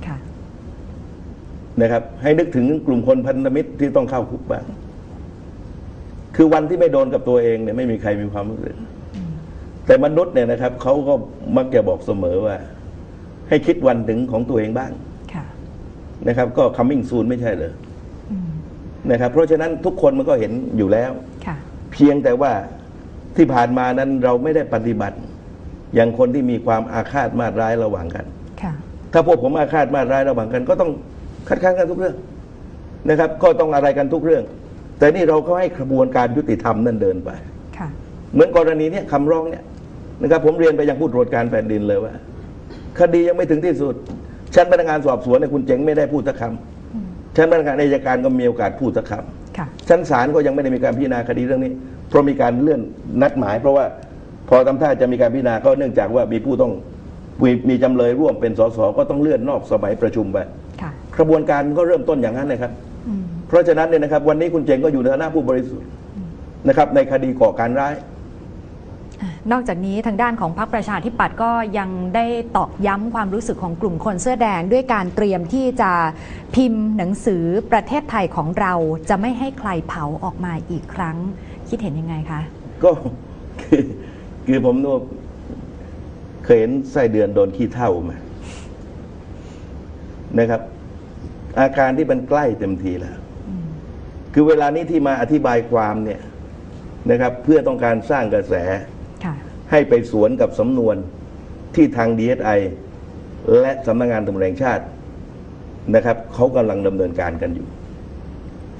นะครับให้นึกถึงกลุ่มคนพันธมิตรที่ต้องเข้าคุกบ้างคือวันที่ไม่โดนกับตัวเองเนี่ยไม่มีใครมีความรู้สึกแต่มนุษย์เนี่ยนะครับเขาก็มักจะบอกเสมอว่าให้คิดวันถึงของตัวเองบ้างนะครับก็ coming soon ไม่ใช่เลยนะครับเพราะฉะนั้นทุกคนมันก็เห็นอยู่แล้วเพียงแต่ว่าที่ผ่านมานั้นเราไม่ได้ปฏิบัติอย่างคนที่มีความอาฆาตมาร้ายระหว่างกันถ้าพวกผมอาฆาตมาร้ายระหว่างกันก็ต้องคัดค้านกันทุกเรื่องนะครับก็ต้องอะไรกันทุกเรื่องแต่นี่เราก็ให้กระบวนการยุติธรรมนั่นเดินไปเหมือนกรณีนี้คำร้องเนี่ยนะครับผมเรียนไปยังผู้ตรวจการแผ่นดินเลยว่าคดียังไม่ถึงที่สุดชั้นพนักงานสอบสวนเนี่ยคุณเจ๋งไม่ได้พูดสักคำชั้นพนักงานอัยการก็มีโอกาสพูดสักคำชั้นศาลก็ยังไม่ได้มีการพิจารณาคดีเรื่องนี้เพราะมีการเลื่อนนัดหมายเพราะว่าพอทำท่าจะมีการพิจารณาก็เนื่องจากว่ามีผู้ต้องมีจำเลยร่วมเป็นสสก็ต้องเลื่อนนอกสมัยประชุมไปกระบวนการก็เริ่มต้นอย่างนั้นนะครับเพราะฉะนั้นเนี่ยนะครับวันนี้คุณเจ๋งก็อยู่ในฐานะผู้บริสุทธิ์นะครับในคดีก่อการร้ายนอกจากนี้ทางด้านของพรรคประชาธิปัตย์ก็ยังได้ตอกย้ำความรู้สึกของกลุ่มคนเสื้อแดงด้วยการเตรียมที่จะพิมพ์หนังสือประเทศไทยของเราจะไม่ให้ใครเผาออกมาอีกครั้งคิดเห็นยังไงคะก็คือคือผมนึกเคยเห็นไส้เดือนโดนขี้เถ้ามานะครับอาการที่มันใกล้เต็มทีแล้วคือเวลานี้ที่มาอธิบายความเนี่ยนะครับเพื่อต้องการสร้างกระแสให้ไปสวนกับสำนวนที่ทาง ดี เอส ไอ และสำนักงานตำรวจแห่งชาตินะครับเขากำลังดำเนินการกันอยู่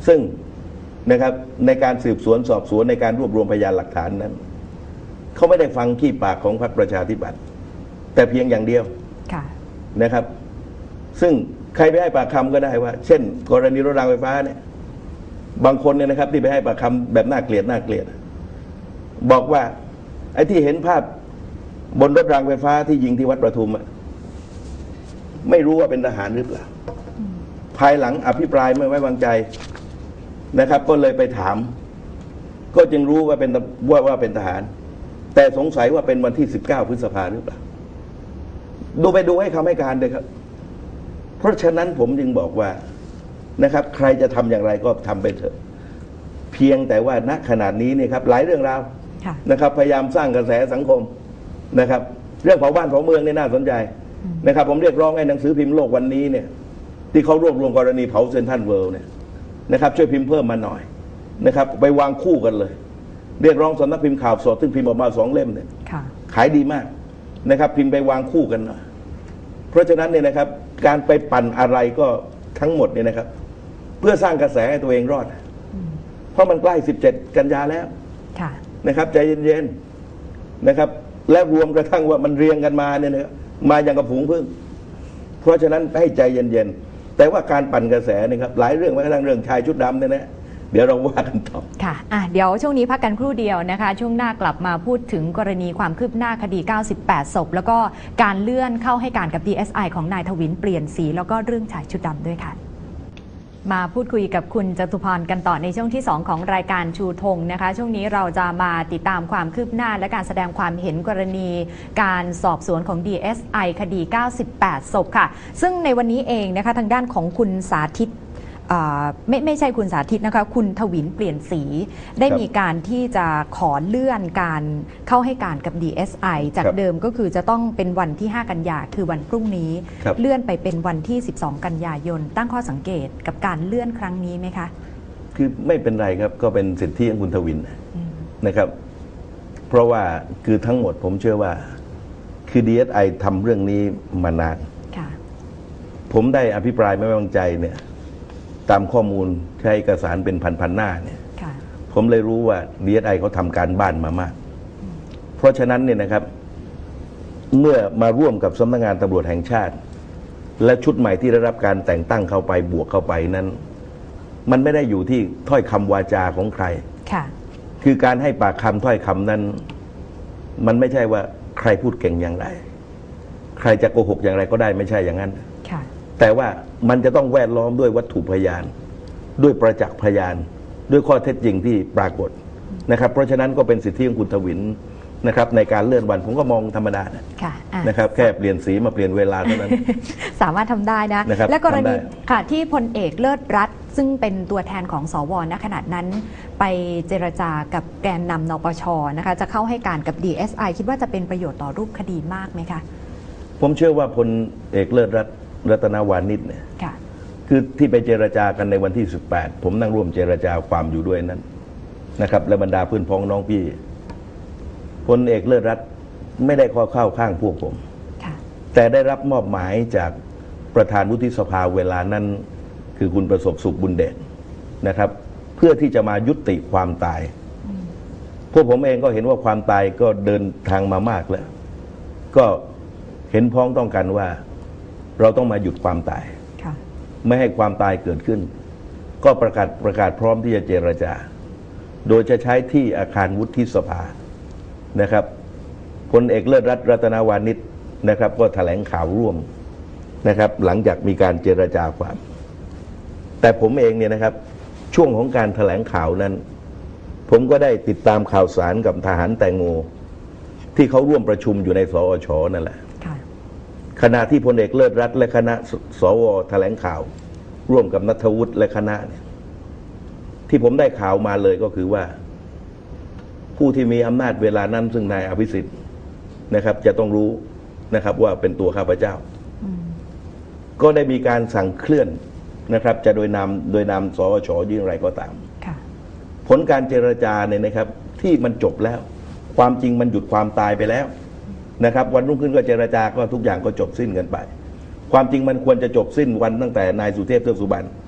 ซึ่งนะครับในการสืบสวนสอบสวนในการรวบรวมพยานหลักฐานนั้นเขาไม่ได้ฟังขี้ปากของพรรคประชาธิปัตย์แต่เพียงอย่างเดียวนะครับซึ่งใครไปให้ปากคำก็ได้ว่าเช่นกรณีรถรางไฟฟ้าเนี่ยบางคนเนี่ยนะครับที่ไปให้ปากคำแบบน่าเกลียดน่าเกลียดบอกว่าไอ้ที่เห็นภาพบนรถรางไฟฟ้าที่ยิงที่วัดประทุมอะไม่รู้ว่าเป็นทหารหรือเปล่าภายหลังอภิปรายไม่ไว้วางใจนะครับก็เลยไปถามก็จึงรู้ว่าเป็นว่าว่าเป็นทหารแต่สงสัยว่าเป็นวันที่สิบเก้าพฤษภาหรือเปล่าดูไปดูให้คำให้การเลยครับเพราะฉะนั้นผมจึงบอกว่านะครับใครจะทำอย่างไรก็ทำไปเถอะเพียงแต่ว่าณขนาดนี้เนี่ยครับหลายเรื่องราวนะครับพยายามสร้างกระแสสังคมนะครับเรื่องเผาบ้านเผาเมืองนี่น่าสนใจนะครับผมเรียกร้องให้หนังสือพิมพ์โลกวันนี้เนี่ยที่เขารวบรวมกรณีเผาเซ็นทรัลเวิลด์เนี่ยนะครับช่วยพิมพ์เพิ่มมาหน่อยนะครับไปวางคู่กันเลยเรียกร้องสำนักพิมพ์ข่าวสดซึ่งพิมพ์ออกมาสองเล่มเนี่ยขายดีมากนะครับพิมพ์ไปวางคู่กันหน่อยเพราะฉะนั้นเนี่ยนะครับการไปปั่นอะไรก็ทั้งหมดเนี่ยนะครับเพื่อสร้างกระแสให้ตัวเองรอดเพราะมันใกล้สิบเจ็ดกันยาแล้วนะครับใจเย็นๆนะครับและรวมกระทั่งว่ามันเรียงกันมาเนี่ยนะครับมาอย่างกับฝูงผึ้งเพราะฉะนั้นให้ใจเย็นๆแต่ว่าการปั่นกระแสนะครับหลายเรื่องแม้กระทั่งเรื่องชายชุดดำเนี่ยนะเดี๋ยวเราว่ากันต่อค่ะอ่ะเดี๋ยวช่วงนี้พักกันครู่เดียวนะคะช่วงหน้ากลับมาพูดถึงกรณีความคืบหน้าคดีเก้าสิบแปดศพแล้วก็การเลื่อนเข้าให้การกับ ดี เอส ไอ ของนายทวินเปลี่ยนสีแล้วก็เรื่องชายชุดดำด้วยค่ะมาพูดคุยกับคุณจตุพรกันต่อในช่วงที่สองของรายการชูธงนะคะช่วงนี้เราจะมาติดตามความคืบหน้าและการแสดงความเห็นกรณีการสอบสวนของ ดี เอส ไอ คดีเก้าสิบแปดศพค่ะซึ่งในวันนี้เองนะคะทางด้านของคุณสาธิตไม่ไม่ใช่คุณสาธิตนะคะคุณทวินเปลี่ยนสีได้มีการที่จะขอเลื่อนการเข้าให้การกับ ดี เอส ไอ จากเดิมก็คือจะต้องเป็นวันที่ห้ากันยาคือวันพรุ่งนี้เลื่อนไปเป็นวันที่สิบสองกันยายนตั้งข้อสังเกตกับการเลื่อนครั้งนี้ไหมคะคือไม่เป็นไรครับก็เป็นสิทธิของคุณทวินนะครับเพราะว่าคือทั้งหมดผมเชื่อว่าคือ ดี เอส ไอ ทำเรื่องนี้มานานผมได้อภิปรายไม่ไว้วางใจเนี่ยตามข้อมูลใช้เอกสารเป็นพันๆหน้าเนี่ยผมเลยรู้ว่า ดี เอส ไอ เขาทำการบ้านมามากเพราะฉะนั้นเนี่ยนะครับเมื่อมาร่วมกับสำนักงานตำรวจแห่งชาติและชุดใหม่ที่ได้รับการแต่งตั้งเข้าไปบวกเข้าไปนั้นมันไม่ได้อยู่ที่ถ้อยคำวาจาของใครคือการให้ปากคำถ้อยคำนั้นมันไม่ใช่ว่าใครพูดเก่งอย่างไรใครจะโกหกอย่างไรก็ได้ไม่ใช่อย่างนั้นแต่ว่ามันจะต้องแวดล้อมด้วยวัตถุพยานด้วยประจักษ์พยานด้วยข้อเท็จจริงที่ปรากฏนะครับเพราะฉะนั้นก็เป็นสิทธิของคุณทวินนะครับในการเลื่อนวันผมก็มองธรรมดานะครับแค่เปลี่ยนสีมาเปลี่ยนเวลาเท่านั้นสามารถทำได้นะและกรณีค่ะที่พลเอกเลิศรัตน์ซึ่งเป็นตัวแทนของสวณขณะนั้นไปเจรจากับแกนนำนปชนะคะจะเข้าให้การกับ ดี เอส ไอ คิดว่าจะเป็นประโยชน์ต่อรูปคดีมากไหมคะผมเชื่อว่าพลเอกเลิศรัตน์รัตนวานิชเนี่ยคือที่ไปเจรจากันในวันที่สิบแปดผมนั่งร่วมเจรจาความอยู่ด้วยนั้นนะครับและบรรดาเพื่อนพ้องน้องพี่พลเอกเลิศรัตน์ไม่ได้ข้อเข้าข้างพวกผมแต่ได้รับมอบหมายจากประธานวุฒิสภาเวลานั้นคือคุณประสบสุขบุญเดชนะครับเพื่อที่จะมายุติความตายพวกผมเองก็เห็นว่าความตายก็เดินทางมามากแล้วก็เห็นพ้องต้องกันว่าเราต้องมาหยุดความตายไม่ให้ความตายเกิดขึ้นก็ประกาศประกาศพร้อมที่จะเจรจาโดยจะใช้ที่อาคารวุฒิสภานะครับพลเอกเลิศรัตน์รัตนวานิชนะครับก็แถลงข่าวร่วมนะครับหลังจากมีการเจรจาความแต่ผมเองเนี่ยนะครับช่วงของการแถลงข่าวนั้นผมก็ได้ติดตามข่าวสารกับทหารแตงโมที่เขาร่วมประชุมอยู่ในสอช.นั่นแหละขณะที่พลเอกเลิศรัตน์และคณะสวแถลงข่าวร่วมกับณัฐวุฒิและคณะเนี่ยที่ผมได้ข่าวมาเลยก็คือว่าผู้ที่มีอำนาจเวลานั้นซึ่งนายอภิสิทธิ์นะครับจะต้องรู้นะครับว่าเป็นตัวข้าพเจ้าก็ได้มีการสั่งเคลื่อนนะครับจะโดยนามโดยนามสอช.ยิ่งไรก็ตามผลการเจรจาเนี่ยนะครับที่มันจบแล้วความจริงมันหยุดความตายไปแล้วนะครับวันรุ่งขึ้นก็เจรจาก็ทุกอย่างก็จบสิ้นกันไปความจริงมันควรจะจบสิ้นวันตั้งแต่นายสุเทพเทือกสุบรรณ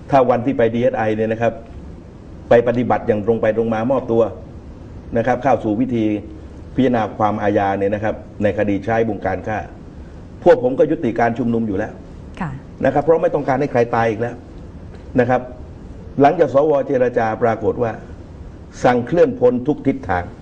ถ้าวันที่ไป ดี เอส ไอ เนี่ยนะครับไปปฏิบัติอย่างตรงไปตรงมามอบตัวนะครับเข้าสู่วิธีพิจารณาความอาญาเนี่ยนะครับในคดีใช้บงการฆ่าพวกผมก็ยุติการชุมนุมอยู่แล้วนะครับเพราะไม่ต้องการให้ใครตายอีกแล้วนะครับหลังจากสวเจรจาปรากฏว่าสั่งเคลื่อนพลทุกทิศทาง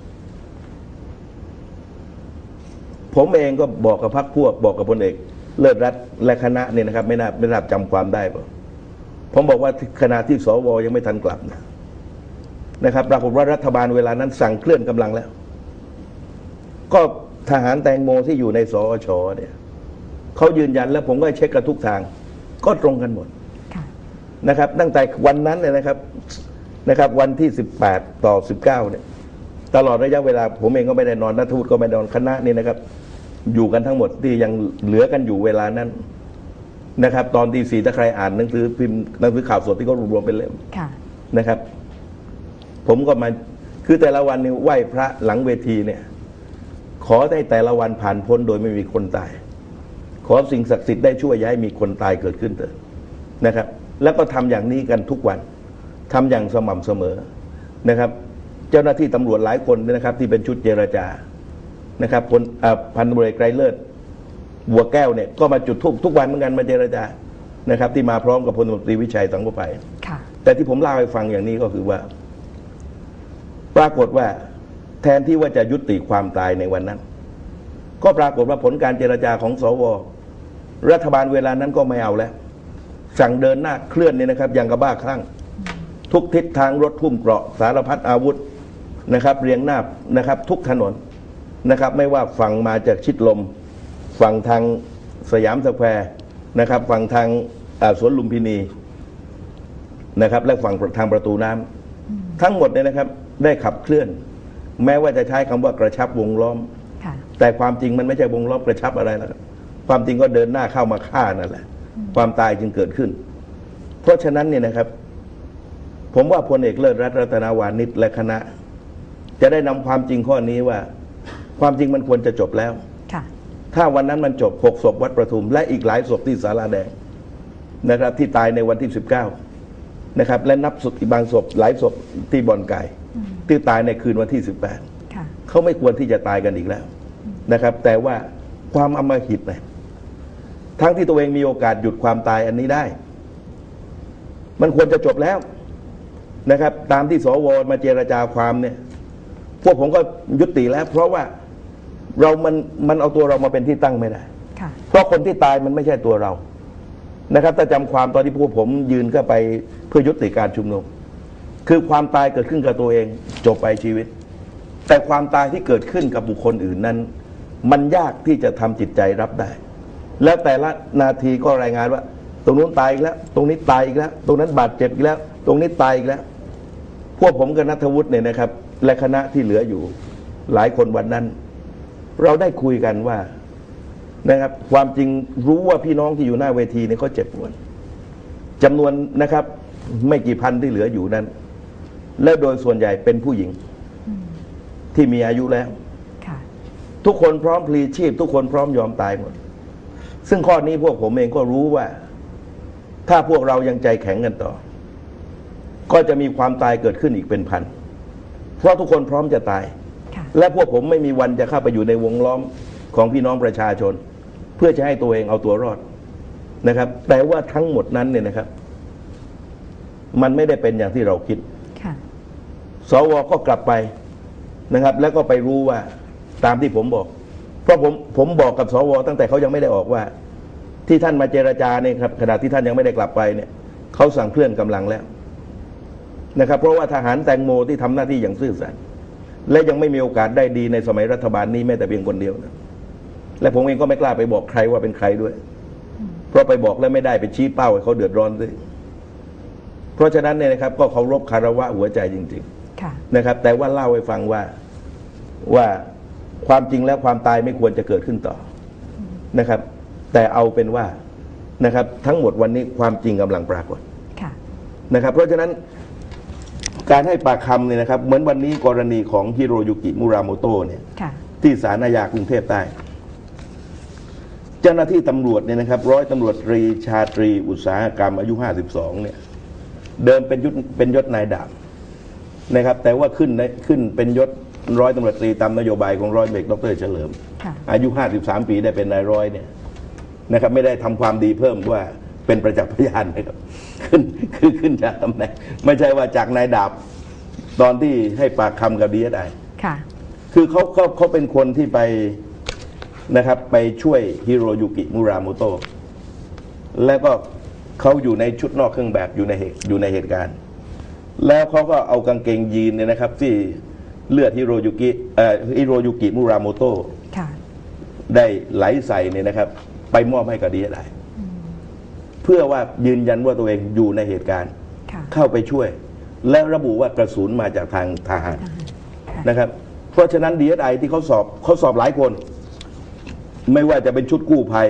ผมเองก็บอกกับพรรคพวกบอกกับพลเอกเลิศรัตน์และคณะเนี่ยนะครับไม่น่าไม่น่าจำความได้ป่ะผมบอกว่าขณะที่สวยังไม่ทันกลับนะนะครับปรากฏว่ารัฐบาลเวลานั้นสั่งเคลื่อนกำลังแล้วก็ทหารแตงโมที่อยู่ในสอชเนี่ยเขายืนยันแล้วผมก็เช็คกันทุกทางก็ตรงกันหมดนะครับตั้งแต่วันนั้นเนี่ยนะครับนะครับวันที่สิบแปดต่อสิบเก้าเนี่ยตลอดระยะเวลาผมเองก็ไม่ได้นอนนัทวุฒิก็ไม่ได้นอนคณะนี่นะครับอยู่กันทั้งหมดที่ยังเหลือกันอยู่เวลานั้นนะครับตอนตีสี่ถ้าใครอ่านหนังสือพิมพ์หนังสือข่าวสดที่เขารวบรวมเป็นเล่มนะครับผมก็มาคือแต่ละวันนี่ไหว้พระหลังเวทีเนี่ยขอให้แต่ละวันผ่านพ้นโดยไม่มีคนตายขอสิ่งศักดิ์สิทธิ์ได้ช่วยย้ายมีคนตายเกิดขึ้นเถิดนะครับแล้วก็ทำอย่างนี้กันทุกวันทำอย่างสม่ำเสมอนะครับเจ้าหน้าที่ตำรวจหลายคนนะครับที่เป็นชุดเจรจานะครับพลพันตำรวจเอกไกรเลิศบัวแก้วเนี่ยก็มาจุดธูปทุกวันเหมือนกันมาเจรจานะครับที่มาพร้อมกับพลตำรวจตรีวิชัยสังประภัยแต่ที่ผมเล่าให้ฟังอย่างนี้ก็คือว่าปรากฏว่าแทนที่ว่าจะยุติความตายในวันนั้นก็ปรากฏว่าผลการเจรจาของสวรัฐบาลเวลานั้นก็ไม่เอาแล้วสั่งเดินหน้าเคลื่อนเนี่ยนะครับอย่างกระบ้าคลั่งทุกทิศทางรถทุ่มเกราะสารพัดอาวุธนะครับเรียงหน้านะครับทุกถนนนะครับไม่ว่าฝั่งมาจากชิดลมฝั่งทางสยามสแควร์นะครับฝั่งทางสวนลุมพินีนะครับและฝั่งทางประตูน้ำทั้งหมดเนี่ยนะครับได้ขับเคลื่อนแม้ว่าจะใช้คำว่ากระชับวงล้อมแต่ความจริงมันไม่ใช่วงล้อมกระชับอะไรแล้วความจริงก็เดินหน้าเข้ามาฆ่านั่นแหละความตายจึงเกิดขึ้นเพราะฉะนั้นเนี่ยนะครับผมว่าพลเอกเลิศรัตน์รัตนาวานิชและคณะจะได้นำความจริงข้อนี้ว่าความจริงมันควรจะจบแล้วถ้าวันนั้นมันจบหกศพวัดประทุมและอีกหลายศพที่ศาลาแดงนะครับที่ตายในวันที่สิบเก้านะครับและนับศพอีกบางศพหลายศพที่บ่อนไก่ที่ตายในคืนวันที่สิบแปดเขาไม่ควรที่จะตายกันอีกแล้วนะครับแต่ว่าความอำมหิตเนี่ยทั้งที่ตัวเองมีโอกาสหยุดความตายอันนี้ได้มันควรจะจบแล้วนะครับตามที่สวมาเจรจาความเนี่ยพวกผมก็ยุติแล้วเพราะว่าเรามันมันเอาตัวเรามาเป็นที่ตั้งไม่ได้เพราะคนที่ตายมันไม่ใช่ตัวเรานะครับถ้าจำความตอนที่พวกผมยืนเข้าไปเพื่อยุติการชุมนุมคือความตายเกิดขึ้นกับตัวเองจบไปชีวิตแต่ความตายที่เกิดขึ้นกับบุคคลอื่นนั้นมันยากที่จะทำจิตใจรับได้แล้วแต่ละนาทีก็รายงานว่าตรงนู้นตายอีกแล้วตรงนี้ตายอีกแล้วตรงนั้นบาดเจ็บอีกแล้วตรงนี้ตายอีกแล้วพวกผมกับณัฐวุฒิเนี่ยนะครับและคณะที่เหลืออยู่หลายคนวันนั้นเราได้คุยกันว่านะครับความจริงรู้ว่าพี่น้องที่อยู่หน้าเวทีเนี่ยเขาเจ็บปวดจำนวนนะครับไม่กี่พันที่เหลืออยู่นั้นและโดยส่วนใหญ่เป็นผู้หญิงที่มีอายุแล้วทุกคนพร้อมพลีชีพทุกคนพร้อมยอมตายหมดซึ่งข้อนี้พวกผมเองก็รู้ว่าถ้าพวกเรายังใจแข็งกันต่อก็จะมีความตายเกิดขึ้นอีกเป็นพันเพราะทุกคนพร้อมจะตายและพวกผมไม่มีวันจะเข้าไปอยู่ในวงล้อมของพี่น้องประชาชนเพื่อจะให้ตัวเองเอาตัวรอดนะครับแต่ว่าทั้งหมดนั้นเนี่ยนะครับมันไม่ได้เป็นอย่างที่เราคิดสวก็กลับไปนะครับแล้วก็ไปรู้ว่าตามที่ผมบอกเพราะผมผมบอกกับสวตั้งแต่เขายังไม่ได้ออกว่าที่ท่านมาเจรจาเนี่ยครับขณะที่ท่านยังไม่ได้กลับไปเนี่ยเขาสั่งเคลื่อนกำลังแล้วนะครับเพราะว่าทหารแตงโมที่ทำหน้าที่อย่างซื่อสัตย์และยังไม่มีโอกาสได้ดีในสมัยรัฐบาลนี้แม้แต่เพียงคนเดียวนะและผมเองก็ไม่กล้าไปบอกใครว่าเป็นใครด้วยเพราะไปบอกแล้วไม่ได้ไปชี้เป้าให้เขาเดือดร้อนด้วยเพราะฉะนั้นเนี่ยนะครับก็เคารพคารวะหัวใจจริงๆนะครับแต่ว่าเล่าให้ฟังว่าว่าความจริงแล้วความตายไม่ควรจะเกิดขึ้นต่อนะครับแต่เอาเป็นว่านะครับทั้งหมดวันนี้ความจริงกำลังปรากฏนะครับเพราะฉะนั้นการให้ปากคำเนี่ยนะครับเหมือนวันนี้กรณีของฮิโรยุกิมุราโมโตะเนี่ยที่ศาลอาญากรุงเทพใต้เจ้าหน้าที่ตำรวจเนี่ยนะครับร้อยตำรวจตรีชาตรีอุตสาหกรรมอายุห้าสิบสองเนี่ยเดิมเป็นยศเป็นยศนายดาบนะครับแต่ว่าขึ้นขึ้นเป็นยศร้อยตำรวจตรีตามนโยบายของร้อยเอกดรเฉลิมอายุห้าสิบสามปีได้เป็นนายร้อยเนี่ยนะครับไม่ได้ทำความดีเพิ่มว่าเป็นประจักษ์พยานนะครับขึ้นคือขึ้นจากตำแหน่งไม่ใช่ว่าจากนายดาบตอนที่ให้ปากคำกับดีเอสไอคือเขาเขาเขาเป็นคนที่ไปนะครับไปช่วยฮิโรยุกิมุราโมโตะแล้วก็เขาอยู่ในชุดนอกเครื่องแบบอยู่ในเหตุอยู่ในเหตุการณ์แล้วเขาก็เอากางเกงยีนเนี่ยนะครับที่เลือดฮิโรยุกิเอ่อฮิโรยุกิมุราโมโตะได้ไหลใส่เนี่ยนะครับไปมอบให้กับดีเอสไอเพื่อว่ายืนยันว่าตัวเองอยู่ในเหตุการณ์เข้าไปช่วยและระบุว่ากระสุนมาจากทางทหารนะครับเพราะฉะนั้น ดี เอส ไอ ที่เขาสอบเขาสอบหลายคนไม่ว่าจะเป็นชุดกู้ภัย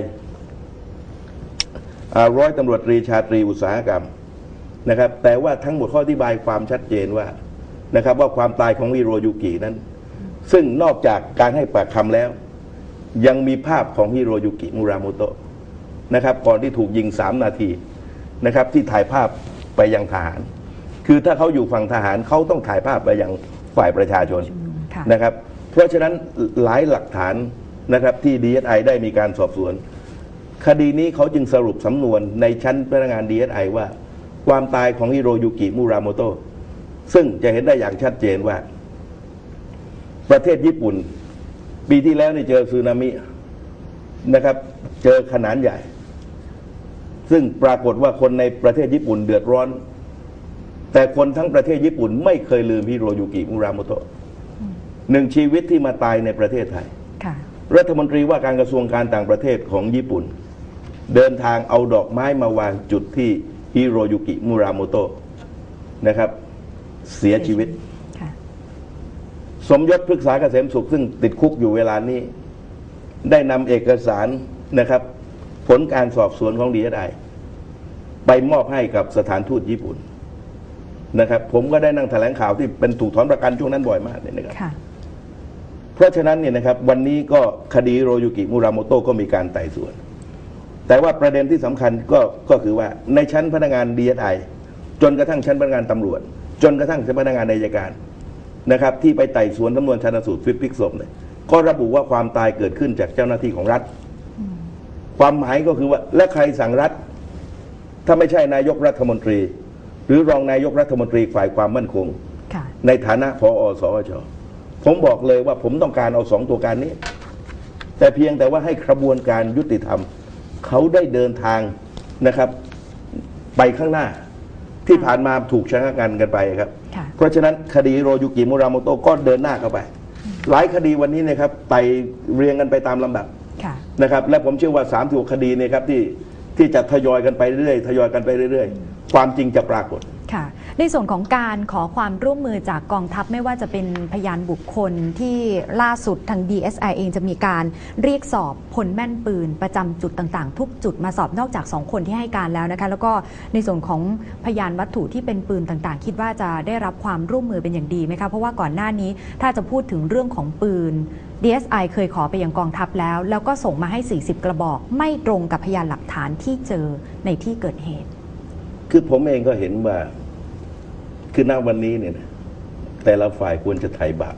ร้อยตำรวจตรีชาตรีอุตสาหกรรมนะครับแต่ว่าทั้งหมดข้ออธิบายความชัดเจนว่านะครับว่าความตายของฮิโรยุกินั้นซึ่งนอกจากการให้ปากคำแล้วยังมีภาพของฮิโรยุกิมุราโมโตะนะครับก่อนที่ถูกยิงสามนาทีนะครับที่ถ่ายภาพไปยังทหารคือถ้าเขาอยู่ฝั่งทหารเขาต้องถ่ายภาพไปยังฝ่ายประชาชนนะครับเพราะฉะนั้นหลายหลักฐานนะครับที่ ดี เอส ไอ ได้มีการสอบสวนคดีนี้เขาจึงสรุปสำนวนในชั้นพนักงาน ดี เอส ไอ ว่าความตายของฮิโรยุกิมุราโมโตะซึ่งจะเห็นได้อย่างชัดเจนว่าประเทศญี่ปุ่นปีที่แล้วนี่เจอสึนามินะครับเจอขนาดใหญ่ซึ่งปรากฏว่าคนในประเทศญี่ปุ่นเดือดร้อนแต่คนทั้งประเทศญี่ปุ่นไม่เคยลืมฮิโรยุกิมุราโมโตะหนึ่งชีวิตที่มาตายในประเทศไทยรัฐมนตรีว่าการกระทรวงการต่างประเทศของญี่ปุ่นเดินทางเอาดอกไม้มาวางจุดที่ฮิโรยุกิมุราโมโตะนะครับเสียชีวิตสมยศพฤกษาเกษมสุขซึ่งติดคุกอยู่เวลานี้ได้นำเอกสารนะครับผลการสอบสวนของ ดี เอส ไอ ไปมอบให้กับสถานทูตญี่ปุ่นนะครับผมก็ได้นั่งแถลงข่าวที่เป็นถูกถอนประกันช่วงนั้นบ่อยมากเนี่ยนะครับเพราะฉะนั้นเนี่ยนะครับวันนี้ก็คดีฮิโรยุกิมุราโมโตะก็มีการไต่สวนแต่ว่าประเด็นที่สำคัญก็ก็คือว่าในชั้นพนักงาน ดี เอส ไอ จนกระทั่งชั้นพนักงานตำรวจจนกระทั่งชั้นพนักงานอัยการนะครับที่ไปไต่สวนสำนวนชันสูตรฟิปพิกศพเนี่ยก็ระบุว่าความตายเกิดขึ้นจากเจ้าหน้าที่ของรัฐความหมายก็คือว่าและใครสั่งรัฐถ้าไม่ใช่นายกรัฐมนตรีหรือรองนายกรัฐมนตรีฝ่ายความมั่นคงในฐานะผอ.สวช.ผมบอกเลยว่าผมต้องการเอาสองตัวการนี้แต่เพียงแต่ว่าให้กระบวนการยุติธรรมเขาได้เดินทางนะครับไปข้างหน้าที่ผ่านมาถูกชะงักงันกันไปครับเพราะฉะนั้นคดีฮิโรยุกิมุราโมโตะก็เดินหน้าเข้าไปหลายคดีวันนี้นะครับไต่เรียงกันไปตามลำดับนะครับและผมเชื่อว่าสามสิบหกคดีเนี่ยครับที่ที่จะทยอยกันไปเรื่อยทยอยกันไปเรื่อยๆความจริงจะปรากฏค่ะในส่วนของการขอความร่วมมือจากกองทัพไม่ว่าจะเป็นพยานบุคคลที่ล่าสุดทาง ดี เอส ไอ เองจะมีการเรียกสอบพลแม่นปืนประจำจุดต่างๆทุกจุดมาสอบนอกจากสองคนที่ให้การแล้วนะคะแล้วก็ในส่วนของพยานวัตถุที่เป็นปืนต่างๆคิดว่าจะได้รับความร่วมมือเป็นอย่างดีไหมคะเพราะว่าก่อนหน้านี้ถ้าจะพูดถึงเรื่องของปืน ดี เอส ไอ เคยขอไปยังกองทัพแล้วแล้วก็ส่งมาให้สี่สิบกระบอกไม่ตรงกับพยานหลักฐานที่เจอในที่เกิดเหตุคือผมเองก็เห็นว่าคือณวันนี้เนี่ยแต่ละฝ่ายควรจะไถ่บาป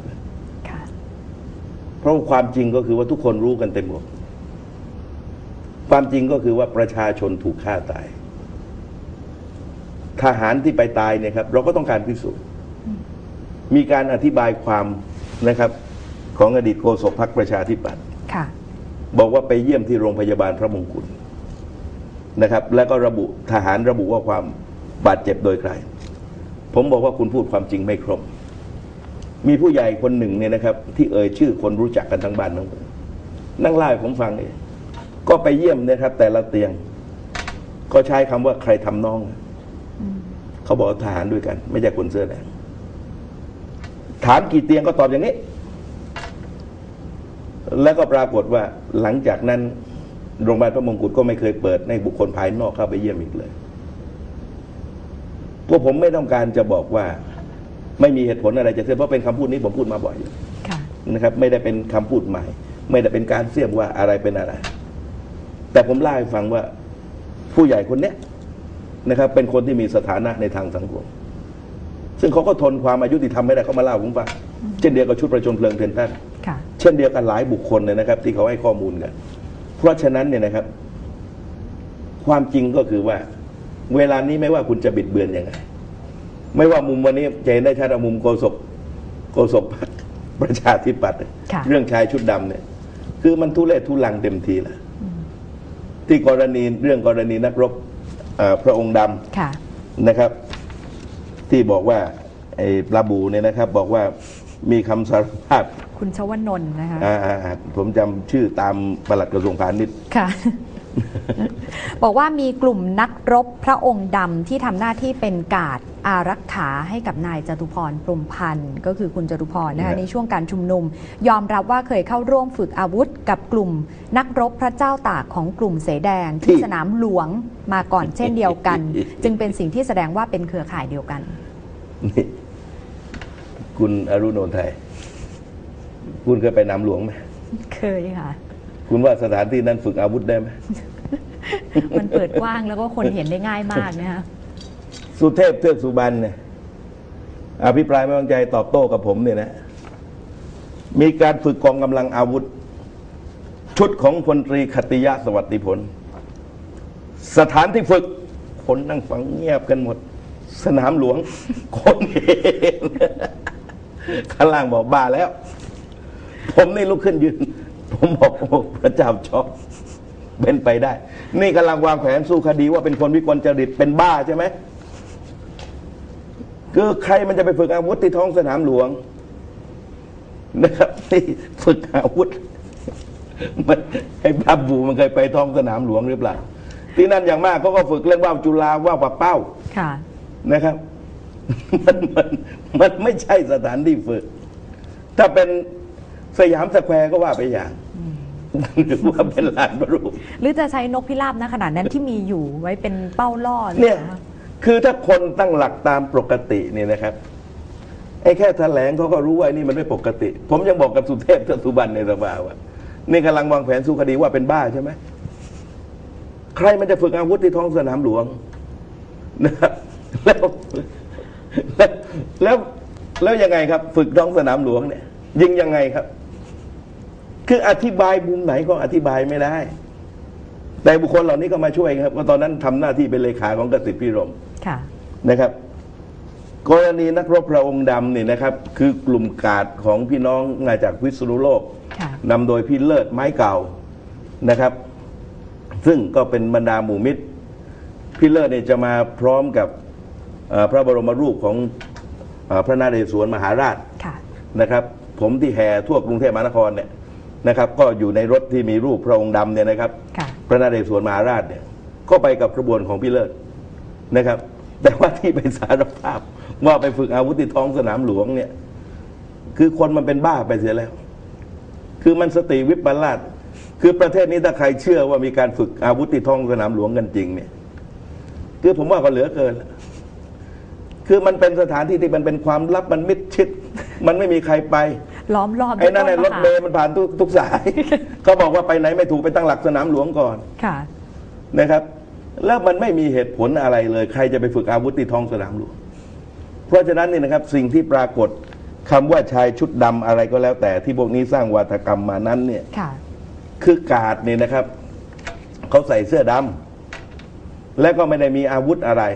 เพราะความจริงก็คือว่าทุกคนรู้กันเต็มหมดความจริงก็คือว่าประชาชนถูกฆ่าตายทหารที่ไปตายเนี่ยครับเราก็ต้องการพิสูจน์มีการอธิบายความนะครับของอดีตโฆษกพรรคประชาธิปัตย์บอกว่าไปเยี่ยมที่โรงพยาบาลพระมงกุฎนะครับแล้วก็ระบุทหารระบุว่าความบาดเจ็บโดยใครผมบอกว่าคุณพูดความจริงไม่ครบมีผู้ใหญ่คนหนึ่งเนี่ยนะครับที่เอ่ยชื่อคนรู้จักกันทั้งบ้านทั้งเมืองนั่งเล่าให้ผมฟังเองก็ไปเยี่ยมนะครับแต่ละเตียงก็ใช้คำว่าใครทำน้องเขาบอกทหารด้วยกันไม่ใช่คนเสื้อแดงถามกี่เตียงก็ตอบอย่างนี้แล้วก็ปรากฏว่าหลังจากนั้นโรงพยาบาลพระมงกุฎก็ไม่เคยเปิดให้บุคคลภายนอกเข้าไปเยี่ยมอีกเลยพวกผมไม่ต้องการจะบอกว่าไม่มีเหตุผลอะไรจะเสียเพราะเป็นคำพูดนี้ผมพูดมาบ่อยนะครับไม่ได้เป็นคำพูดใหม่ไม่ได้เป็นการเสี่ยมว่าอะไรเป็นอะไรแต่ผมเล่าให้ฟังว่าผู้ใหญ่คนเนี้ยนะครับเป็นคนที่มีสถานะในทางสังคมซึ่งเขาก็ทนความอายุติธรรมไม่ได้เขามาเล่าผมฟังเช่นเดียวกับชุดประชนเพลิงเทนตันเช่นเดียวกันหลายบุคคลเลยนะครับที่เขาให้ข้อมูลกันเพราะฉะนั้นเนี่ยนะครับความจริงก็คือว่าเวลานี้ไม่ว่าคุณจะบิดเบือนยังไงไม่ว่ามุมวันนี้จะเห็นได้ชัดมุมโฆษกโฆษกพรรคประชาธิปัตย์เรื่องชายชุดดำเนี่ยคือมันทุเรศทุลังเต็มทีแล้วที่กรณีเรื่องกรณีนักรบพระองค์ดำนะครับที่บอกว่าไอ้ปลาบูเนี่ยนะครับบอกว่ามีคำสารภาพคุณชวนนท์นะคะผมจำชื่อตามปลัดกระทรวงพาณิชย์ค่ะ บอกว่ามีกลุ่มนักรบพระองค์ดำที่ทำหน้าที่เป็นการ์ดอารักขาให้กับนายจตุพรพรหมพันธ์ก็คือคุณจตุพรนะคะในช่วงการชุมนุมยอมรับว่าเคยเข้าร่วมฝึกอาวุธกับกลุ่มนักรบพระเจ้าตากของกลุ่มเสแดงที่สนามหลวงมาก่อนเช่นเดียวกัน จึงเป็นสิ่งที่แสดงว่าเป็นเครือข่ายเดียวกันนี่คุณอรุโนไทยคุณเคยไปนำหลวงไหมเคยค่ะคุณว่าสถานที่นั้นฝึกอาวุธได้ไหมมันเปิดกว้างแล้วก็คนเห็นได้ง่ายมากนะคะสุเทพเทือกสุบรรณเนี่ยอภิปรายไม่ไว้วางใจตอบโต้กับผมเนี่ยนะมีการฝึกกองกำลังอาวุธชุดของพลตรีขติยะสวัสดิผลสถานที่ฝึกคนนั่งฟังเงียบกันหมดสนามหลวงคนเห็นข้างล่างบอกบ้าแล้วผมนี่ลุกขึ้นยืนผมบอกโอ้พระเจ้าชอบเป็นไปได้นี่กำลังวางแผนสู้คดีว่าเป็นคนวิกลจริตเป็นบ้าใช่ไหมคือใครมันจะไปฝึกอาวุธที่ท้องสนามหลวงนะครับที่ฝึกอาวุธมันไอ้บ้าบูมันเคยไปท้องสนามหลวงหรือเปล่าที่นั่นอย่างมากเขาก็ฝึกเล่นว่าวจุฬาว่าวปะเป้านะครับมันมันมันไม่ใช่สถานที่ฝึกถ้าเป็นสยามสแควร์ก็ว่าไปอย่างหรือว่าเป็นลานประรูปหรือจะใช้นกพิราบนะขนาดนั้นที่มีอยู่ไว้เป็นเป้าล่อเนี่ยคือถ้าคนตั้งหลักตามปกตินี่นะครับไอ้แค่แถลงเขาก็รู้ว่านี่มันไม่ปกติผมยังบอกกับสุเทพเทือกสุบรรณในสภาว่านี่กำลังวางแผนสู้คดีว่าเป็นบ้าใช่ไหมใครมันจะฝึกอาวุธที่ท้องสนามหลวงนะครับแล้วแล้วแล้วยังไงครับฝึกท้องสนามหลวงเนี่ยยิงยังไงครับคืออธิบายมุมไหนก็อธิบายไม่ได้แต่บุคคลเหล่านี้ก็มาช่วยครับว่าตอนนั้นทำหน้าที่เป็นเลขาของกสิทธิ์พิรมนะครับกรณีนักรบพระองค์ดำนี่นะครับคือกลุ่มกาดของพี่น้องมาจากพิษณุโลกนำโดยพี่เลิศไม้เก่านะครับซึ่งก็เป็นบรรดาหมู่มิตรพี่เลิศเนี่ยจะมาพร้อมกับพระบรมรูปของพระนเรศวรมหาราชนะครับผมที่แห่ทั่วกรุงเทพมหานครเนี่ยนะครับก็อยู่ในรถที่มีรูปพระองค์ดำเนี่ยนะครับพระนเรศวรมหาราชเนี่ยก็ไปกับขบวนของพี่เลิศนะครับแต่ว่าที่ไปสารภาพว่าไปฝึกอาวุธที่ท้องสนามหลวงเนี่ยคือคนมันเป็นบ้าไปเสียแล้วคือมันสติวิปลาสคือประเทศนี้ถ้าใครเชื่อว่ามีการฝึกอาวุธที่ท้องสนามหลวงกันจริงเนี่ยคือผมว่าก็เหลือเกินคือมันเป็นสถานที่ที่มันเป็นความลับมันมิดชิดมันไม่มีใครไปล้อมรอบไอ้นั่นไอ้รถเมล์มันผ่านทุกทุกสายเขาบอกว่าไปไหนไม่ถูกไปตั้งหลักสนามหลวงก่อนค่ะนะครับแล้วมันไม่มีเหตุผลอะไรเลยใครจะไปฝึกอาวุธที่ท้องสนามหลวงเพราะฉะนั้นนี่นะครับสิ่งที่ปรากฏคำว่าชายชุดดำอะไรก็แล้วแต่ที่พวกนี้สร้างวาทกรรมมานั้นเนี่ยคือกาดเนี่ยนะครับเขาใส่เสื้อดำและก็ไม่ได้มีอาวุธอะไร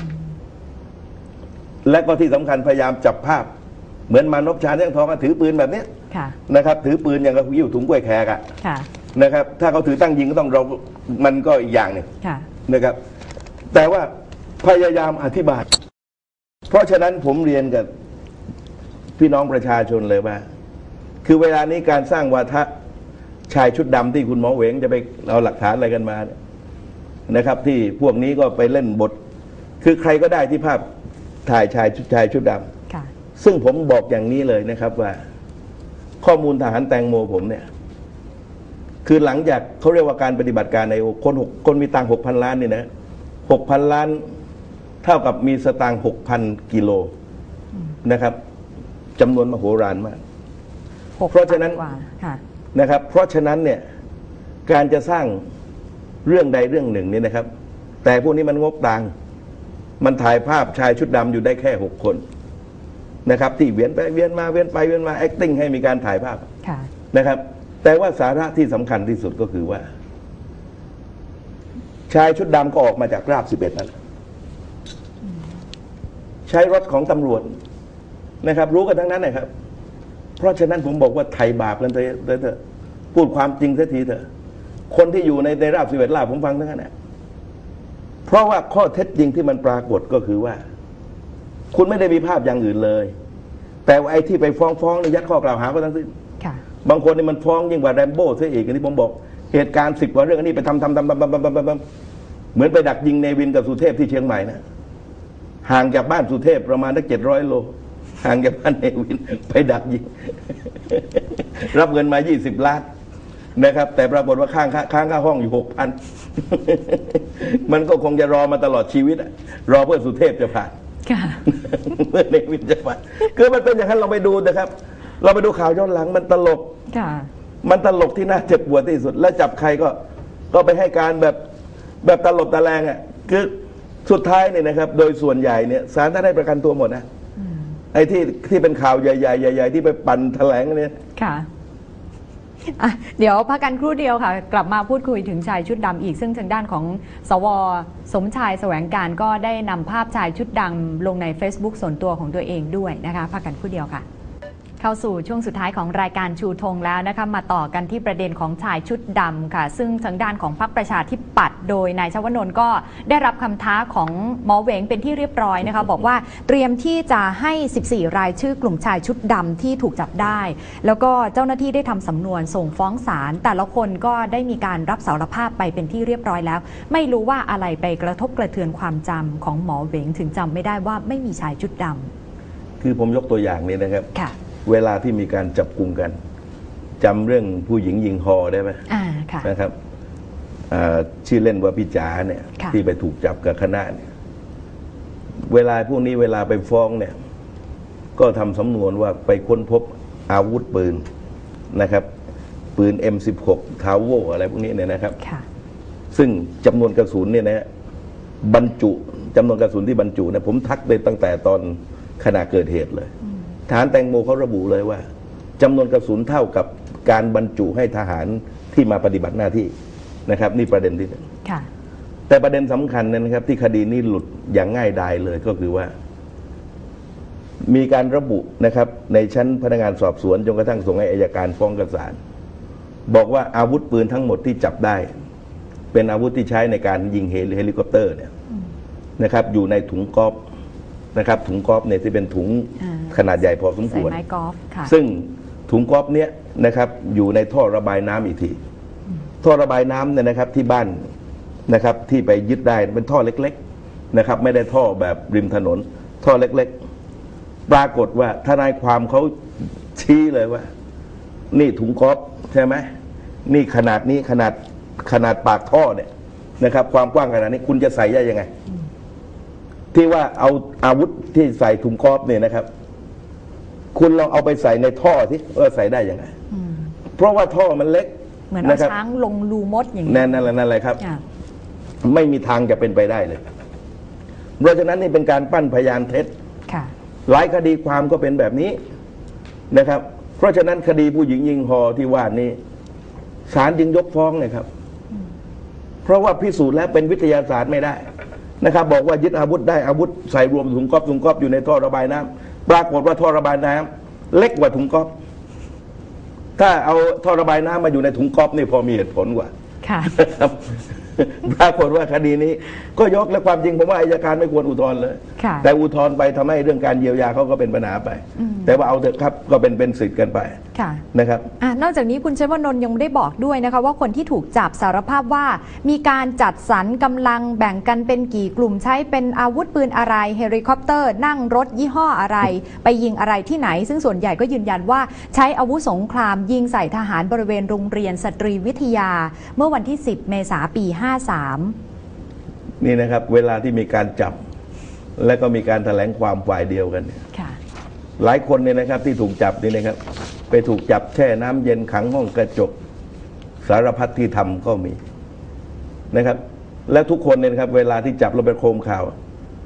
และก็ที่สำคัญพยายามจับภาพเหมือนมานพชาญแท่งทองถือปืนแบบนี้นะครับถือปืนอย่างกับยิ้วถุงกล้วยแขกอะนะครับถ้าเขาถือตั้งยิงก็ต้องเรามันก็อีกอย่างหนึ่งนะครับแต่ว่าพยายามอธิบายเพราะฉะนั้นผมเรียนกับพี่น้องประชาชนเลยว่าคือเวลานี้การสร้างวาทะชายชุดดำที่คุณหมอเหวงจะไปเอาหลักฐานอะไรกันมานะครับที่พวกนี้ก็ไปเล่นบทคือใครก็ได้ที่ภาพถ่ายชายชุดชายชุดดำซึ่งผมบอกอย่างนี้เลยนะครับว่าข้อมูลทหารแตงโมผมเนี่ยคือหลังจากเขาเรียกว่าการปฏิบัติการในคนหกคนมีตังหกพันล้านนี่นะหกพันล้านเท่ากับมีสตางค์หกพันกิโลนะครับจำนวนมโหฬารมากเพราะฉะนั้นนะครับเพราะฉะนั้นเนี่ยการจะสร้างเรื่องใดเรื่องหนึ่งนี่นะครับแต่พวกนี้มันงบตังค์มันถ่ายภาพชายชุดดำอยู่ได้แค่หกคนนะครับที่เวียนไปเวียนมาเวียนไปเวียนมา acting ให้มีการถ่ายภาพนะครับแต่ว่าสาระที่สำคัญที่สุดก็คือว่าชายชุดดำก็ออกมาจากราบสิบเอ็ดนั่นใช้รถของตำรวจนะครับรู้กันทั้งนั้นนะครับเพราะฉะนั้นผมบอกว่าไทยบาปกันเถอะเถอะพูดความจริงสักทีเถอะคนที่อยู่ในในราบสิบเอ็ดราบผมฟังทั้งนั้นนะเพราะว่าข้อเท็จจริงที่มันปรากฏก็คือว่าคุณไม่ได้มีภาพอย่างอื่นเลยแต่ไอ้ที่ไปฟ้องฟ้องในยัดข้อกล่าวหาก็ทั้งสิ้นบางคนนี่มันฟ้องยิ่งกว่าแรมโบ้ซะอีกอันนี้ผมบอกเหตุการณ์สิบกว่าเรื่องอันนี้ไปทำทำทำทำทำทำทำทำเหมือนไปดักยิงเนวินกับสุเทพที่เชียงใหม่นะห่างจากบ้านสุเทพประมาณตั้งเจ็ดร้อยโลห่างจากบ้านเนวินไปดักยิงรับเงินมายี่สิบล้านนะครับแต่ปรากฏว่าค้างค้างค่าห้องอยู่หกพันมันก็คงจะรอมาตลอดชีวิตรอเพื่อสุเทพจะผ่านเพื่อเนวินจะผ่านคือมันเป็นอย่างนั้นเราไปดูนะครับเราไปดูข่าวย้อนหลังมันตลกมันตลกที่น่าเจ็บปวดที่สุดและจับใครก็ก็ไปให้การแบบแบบตลบตะแลงอ่ะคือสุดท้ายเนี่ยนะครับโดยส่วนใหญ่เนี่ยศาลท่านได้ประกันตัวหมดนะไอ้ที่ที่เป็นข่าวใหญ่ๆใหญ่ๆที่ไปปั่นแถลงเนี่ยค่ะเดี๋ยวพักกันครู่เดียวค่ะกลับมาพูดคุยถึงชายชุดดำอีกซึ่งทางด้านของสวสมชายแสวงการก็ได้นำภาพชายชุดดำลงใน Facebook ส่วนตัวของตัวเองด้วยนะคะพักกันครู่เดียวค่ะเข้าสู่ช่วงสุดท้ายของรายการชูธงแล้วนะคะมาต่อกันที่ประเด็นของชายชุดดำค่ะซึ่งทางด้านของพรรคประชาธิปัตย์โดยนายชวนนท์ก็ได้รับคำท้าของหมอเหวงเป็นที่เรียบร้อยนะคะบอกว่าเตรียมที่จะให้สิบสี่รายชื่อกลุ่มชายชุดดำที่ถูกจับได้แล้วก็เจ้าหน้าที่ได้ทำสำนวนส่งฟ้องศาลแต่ละคนก็ได้มีการรับสารภาพไปเป็นที่เรียบร้อยแล้วไม่รู้ว่าอะไรไปกระทบกระเทือนความจำของหมอเหวงถึงจำไม่ได้ว่าไม่มีชายชุดดำคือผมยกตัวอย่างนี้นะครับเวลาที่มีการจับกุมกันจำเรื่องผู้หญิงยิงฮอได้ไหมนะครับชื่อเล่นว่าพี่จ๋าเนี่ยที่ไปถูกจับกับคณะเนี่ยเวลาพวกนี้เวลาไปฟ้องเนี่ยก็ทำสำนวนว่าไปค้นพบอาวุธปืนนะครับปืน เอ็ม สิบหก ทาวโวอะไรพวกนี้เนี่ยนะครับซึ่งจำนวนกระสุนเนี่ยนะบรรจุจำนวนกระสุนที่บรรจุเนี่ยผมทักไปตั้งแต่ตอนขณะเกิดเหตุเลยทหารแตงโมเขาระบุเลยว่าจำนวนกระสุนเท่ากับการบรรจุให้ทหารที่มาปฏิบัติหน้าที่นะครับนี่ประเด็นที่หนึ่งแต่ประเด็นสำคัญนะครับที่คดีนี้หลุดอย่างง่ายดายเลยก็คือว่ามีการระบุนะครับในชั้นพนักงานสอบสวนจนกระทั่งส่งให้อัยการฟ้องกับศาลบอกว่าอาวุธปืนทั้งหมดที่จับได้เป็นอาวุธที่ใช้ในการยิงเฮลิคอปเตอร์เนี่ยนะครับอยู่ในถุงกอล์ฟนะครับถุงกอล์ฟเนี่ยที่เป็นถุงขนาดใหญ่พอสมควรซึ่งถุงกอล์ฟเนี้ยนะครับอยู่ในท่อระบายน้ำอีกทีท่อระบายน้ำเนี่ยนะครับที่บ้านนะครับที่ไปยึดได้เป็นท่อเล็กๆนะครับไม่ได้ท่อแบบริมถนนท่อเล็กๆปรากฏว่าทนายความเขาชี้เลยว่านี่ถุงกอล์ฟใช่ไหมนี่ขนาดนี้ขนาดขนาดปากท่อเนี่ยนะครับความกว้างขนาดนี้คุณจะใส่ได้ยังไงที่ว่าเอาอาวุธที่ใส่ถุงกอล์ฟเนี่ยนะครับคุณลองเอาไปใส่ในท่อที่ว่าใส่ได้ยังไงเพราะว่าท่อมันเล็กเหมือนเอาช้างลงรูมดอย่างนี้นั่นนั่นแหละนั่นแหละครับไม่มีทางจะเป็นไปได้เลยเพราะฉะนั้นนี่เป็นการปั้นพยานเท็จหลายคดีความก็เป็นแบบนี้นะครับเพราะฉะนั้นคดีผู้หญิงยิงฮอที่ว่านี้ศาลจึงยกฟ้องนะครับเพราะว่าพิสูจน์แล้วเป็นวิทยาศาสตร์ไม่ได้นะครับบอกว่ายึดอาวุธได้อาวุธใส่รวมถุงก๊อฟถุงก๊อฟอยู่ในท่อระบายน้ำปรากฏว่าท่อระบายน้ำเล็กกว่าถุงก๊อฟถ้าเอาท่อระบายน้ำมาอยู่ในถุงก๊อฟนี่พอมีเหตุผลกว่าค่ะปรากฏว่าคดีนี้ก็ยกและความจริงผมว่าอัยการไม่ควรอุทธรณ์เลยแต่อุทธรณ์ไปทำให้เรื่องการเยียวยาเขาก็เป็นปัญหาไปแต่ว่าเอาเถอะครับก็เป็นเป็นสิทธิ์กันไปนะครับนอกจากนี้คุณชวนนท์ยังได้บอกด้วยนะคะว่าคนที่ถูกจับสารภาพว่ามีการจัดสรรกำลังแบ่งกันเป็นกี่กลุ่มใช้เป็นอาวุธปืนอะไรเฮลิคอปเตอร์นั่งรถยี่ห้ออะไรไปยิงอะไรที่ไหนซึ่งส่วนใหญ่ก็ยืนยันว่าใช้อาวุธสงครามยิงใส่ทหารบริเวณโรงเรียนสตรีวิทยาเมื่อวันที่สิบเมษายนปีห้าสามนี่นะครับเวลาที่มีการจับและก็มีการแถลงความฝ่ายเดียวกันหลายคนเนี่ยนะครับที่ถูกจับนี่นะครับไปถูกจับแช่น้ำเย็นขังห้องกระจกสารพัดที่ทำก็มีนะครับและทุกคนเนี่ยนะครับเวลาที่จับเราไปโคมข่าว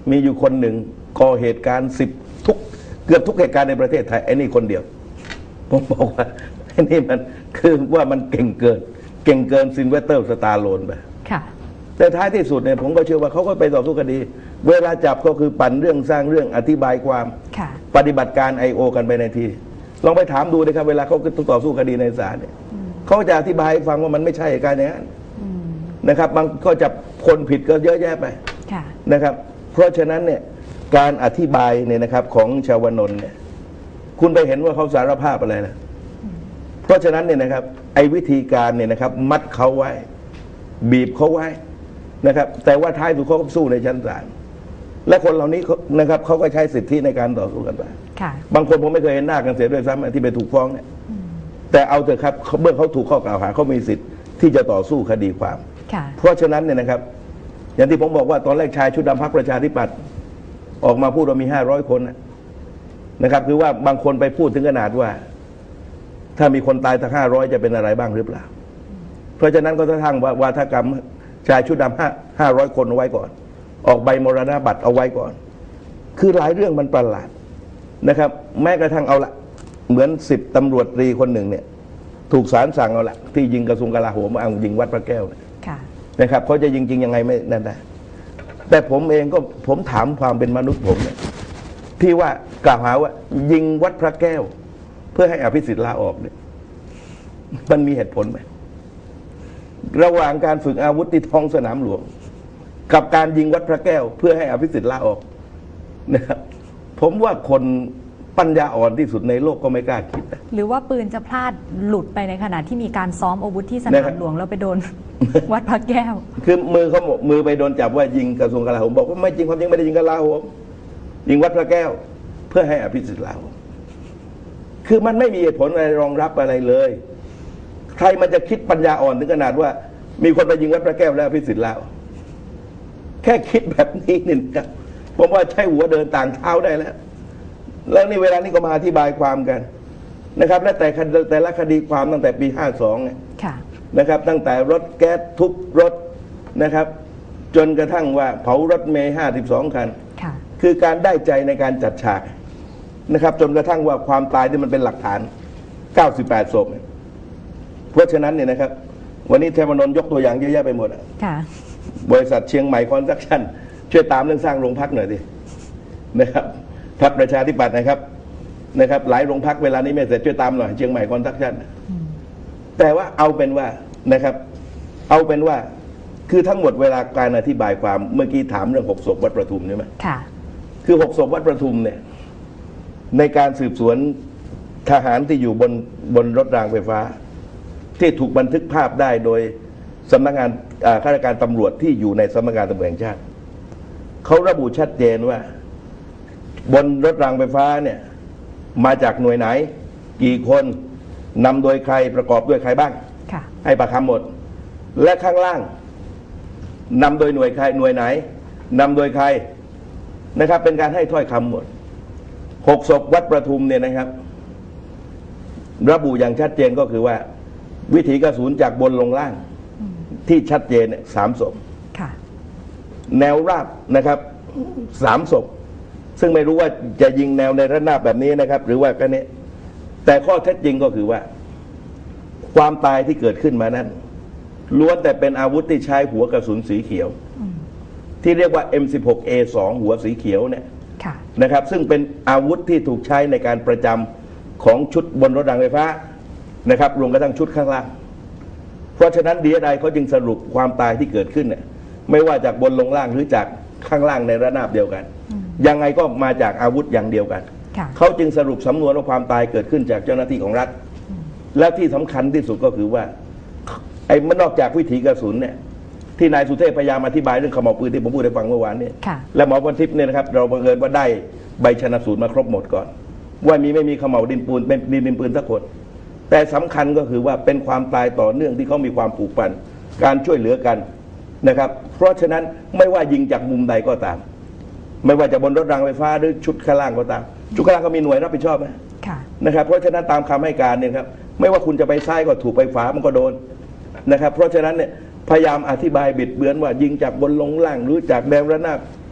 มีอยู่คนหนึ่งก่อเหตุการณ์สิบทุกเกือบทุกเหตุการณ์ในประเทศไทยไอ้นี่คนเดียวผมบอกว่าไอ้นี่มันคือว่ามันเก่งเกินเก่งเกินซินเวสเตอร์สตาร์โลนไปแต่ท้ายที่สุดเนี่ยผมก็เชื่อว่าเขาก็ไปต่อสู้คดีเวลาจับก็คือปั่นเรื่องสร้างเรื่องอธิบายความปฏิบัติการ ไอ โอ กันไปในทีลองไปถามดูนะครับเวลาเขาต่อสู้คดีในศาลเนี่ยเขาจะอธิบายให้ฟังว่ามันไม่ใช่การอย่างนั้นนะครับบางก็จับคนผิดก็เยอะแยะไปนะครับเพราะฉะนั้นเนี่ยการอธิบายเนี่ยนะครับของชาวนนท์เนี่ยคุณไปเห็นว่าเขาสารภาพอะไรนะเพราะฉะนั้นเนี่ยนะครับไอ้วิธีการเนี่ยนะครับมัดเขาไว้บีบเขาไว้นะครับแต่ว่าท้ายสุดเขาก็สู้ในชั้นศาลและคนเหล่านี้นะครับเขาก็ใช้สิทธิในการต่อสู้กันไปบางคนผมไม่เคยเห็นหน้ากันเสียด้วยซ้ำที่ไปถูกฟ้องเนี่ยแต่เอาเถอะครับเมื่อเขาถูกข้อกล่าวหาเขามีสิทธิ์ที่จะต่อสู้คดีความเพราะฉะนั้นเนี่ยนะครับอย่างที่ผมบอกว่าตอนแรกชายชุดดำพรรคประชาธิปัตย์ออกมาพูดว่ามีห้าร้อยคนนะครับคือว่าบางคนไปพูดถึงขนาดว่าถ้ามีคนตายทั้งห้าร้อยจะเป็นอะไรบ้างหรือเปล่าเพราะฉะนั้นก็ทั้งวาทกรรมชายชุดดำห้าห้าร้อยคนเอาไว้ก่อนออกใบมรณบัตรเอาไว้ก่อนคือหลายเรื่องมันประหลาดนะครับแม้กระทั่งเอาละเหมือนสิบตำรวจตรีคนหนึ่งเนี่ยถูกศาลสั่งเอาละที่ยิงกระทรวงกลาโหมเอายิงวัดพระแก้วนะครับเขาจะยิงจริงยังไงไม่นั่นได้แต่ผมเองก็ผมถามความเป็นมนุษย์ผมเนี่ยที่ว่ากล่าวหาว่ายิงวัดพระแก้วเพื่อให้อภิสิทธิ์ลาออกเนี่ยมันมีเหตุผลไหมระหว่างการฝึกอาวุธที่ท้องสนามหลวงกับการยิงวัดพระแก้วเพื่อให้อภิสิทธิ์ลาออกนะครับผมว่าคนปัญญาอ่อนที่สุดในโลกก็ไม่กล้าคิดนะหรือว่าปืนจะพลาดหลุดไปในขณะที่มีการซ้อมอาวุธที่สนามหลวงแล้วไปโดน วัดพระแก้วคือมือเขามือไปโดนจับว่ายิงกระทรวงกลาโหมบอกว่าไม่จริงความจริงไม่ได้ยิงกลาโหมยิงวัดพระแก้วเพื่อให้อภิสิทธิ์ลาออกคือมันไม่มีเหตุผลอะไรรองรับอะไรเลยใครมันจะคิดปัญญาอ่อนถึงขนาดว่ามีคนไปยิงวัดพระแก้วแล้วอภิสิทธิ์ลาออกแค่คิดแบบนี้นี่นะผมว่าใช้หัวเดินต่างเท้าได้แล้วแล้วนี่เวลานี้ก็มาอธิบายความกันนะครับและแต่แต่ละคดีความตั้งแต่ปีห้าสองเนี่ยนะครับตั้งแต่รถแก๊สทุบรถนะครับจนกระทั่งว่าเผารถเมย์ห้าสิบสองคันคือการได้ใจในการจัดฉากนะครับจนกระทั่งว่าความตายที่มันเป็นหลักฐานเก้าสิบแปดศพเพราะฉะนั้นเนี่ยนะครับวันนี้เทวนนท์ยกตัวอย่างเยอะแยะไปหมดบริษัทเชียงใหม่คอนสตรัคชั่นช่วยตามเรื่องสร้างโรงพักหน่อยดินะครับพรรคประชาธิปัตย์นะครับนะครับหลายโรงพักเวลานี้ไม่เสร็จช่วยตามหน่อยเชียงใหม่คอนสตรัคชั่นแต่ว่าเอาเป็นว่านะครับเอาเป็นว่าคือทั้งหมดเวลาการอธิบายความเมื่อกี้ถามเรื่องหกศพวัดประทุมใช่ไหมค่ะคือหกศพวัดประทุมเนี่ยในการสืบสวนทหารที่อยู่บนบนรถรางไฟฟ้าที่ถูกบันทึกภาพได้โดยสำนักงานข้าราชการตำรวจที่อยู่ในสำนักงานตำรวจแห่งชาติเขาระบุชัดเจนว่าบนรถรางไฟฟ้าเนี่ยมาจากหน่วยไหนกี่คนนำโดยใครประกอบด้วยใครบ้างให้ปากคำหมดและข้างล่างนำโดยหน่วยใครหน่วยไหนนำโดยใครนะครับเป็นการให้ถ้อยคำหมดหกศพวัดประทุมเนี่ยนะครับระบุอย่างชัดเจนก็คือว่าวิถีกระสุนจากบนลงล่างที่ชัดเจนเนี่ยสามศพแนวราบนะครับสามศพซึ่งไม่รู้ว่าจะยิงแนวในระนาบแบบนี้นะครับหรือว่ากันนี้แต่ข้อเท็จจริงก็คือว่าความตายที่เกิดขึ้นมานั้นล้วนแต่เป็นอาวุธที่ใช้หัวกระสุนสีเขียวที่เรียกว่า เอ็ม สิบหก เอ สอง หัวสีเขียวเนี่ยนะครับซึ่งเป็นอาวุธที่ถูกใช้ในการประจำของชุดบนรถรางไฟฟ้านะครับรวมกระทั่งชุดข้างล่างเพราะฉะนั้นดีเอสไอเขาจึงสรุปความตายที่เกิดขึ้นเนี่ยไม่ว่าจากบนลงล่างหรือจากข้างล่างในระนาบเดียวกันยังไงก็มาจากอาวุธอย่างเดียวกันเขาจึงสรุปสำนวนว่าความตายเกิดขึ้นจากเจ้าหน้าที่ของรัฐและที่สำคัญที่สุดก็คือว่าไอ้มันนอกจากวิถีกระสุนเนี่ยที่นายสุเทพพยายามอธิบายเรื่องขม่าวปืนที่ผมพูดให้ฟังเมื่อวานนี้และหมอพรทิพย์เนี่ยนะครับเราบังเอิญว่าได้ใบชนสูตรมาครบหมดก่อนว่ามีไม่มีขม่าวดินปืนเป็นดินดินปืนสักคนแต่สำคัญก็คือว่าเป็นความตายต่อเนื่องที่เขามีความผูกพันการช่วยเหลือกันนะครับเพราะฉะนั้นไม่ว่ายิงจากมุมใดก็ตามไม่ว่าจะบนรถรางไฟฟ้าหรือชุดข้างล่างก็ตามชุดข้างล่างก็มีหน่วยรับผิดชอบนะนะครับเพราะฉะนั้นตามคำให้การเนี่ยครับไม่ว่าคุณจะไปซ้ายก็ถูกไปขวามันก็โดนนะครับเพราะฉะนั้นเนี่ยพยายามอธิบายบิดเบือนว่ายิงจากบนลงล่างหรือจากแนวระนาบ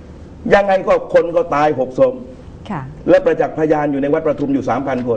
ยังไงก็คนก็ตายหกศพค่ะและประจักษ์พยานอยู่ในวัดประทุมอยู่สามพันคน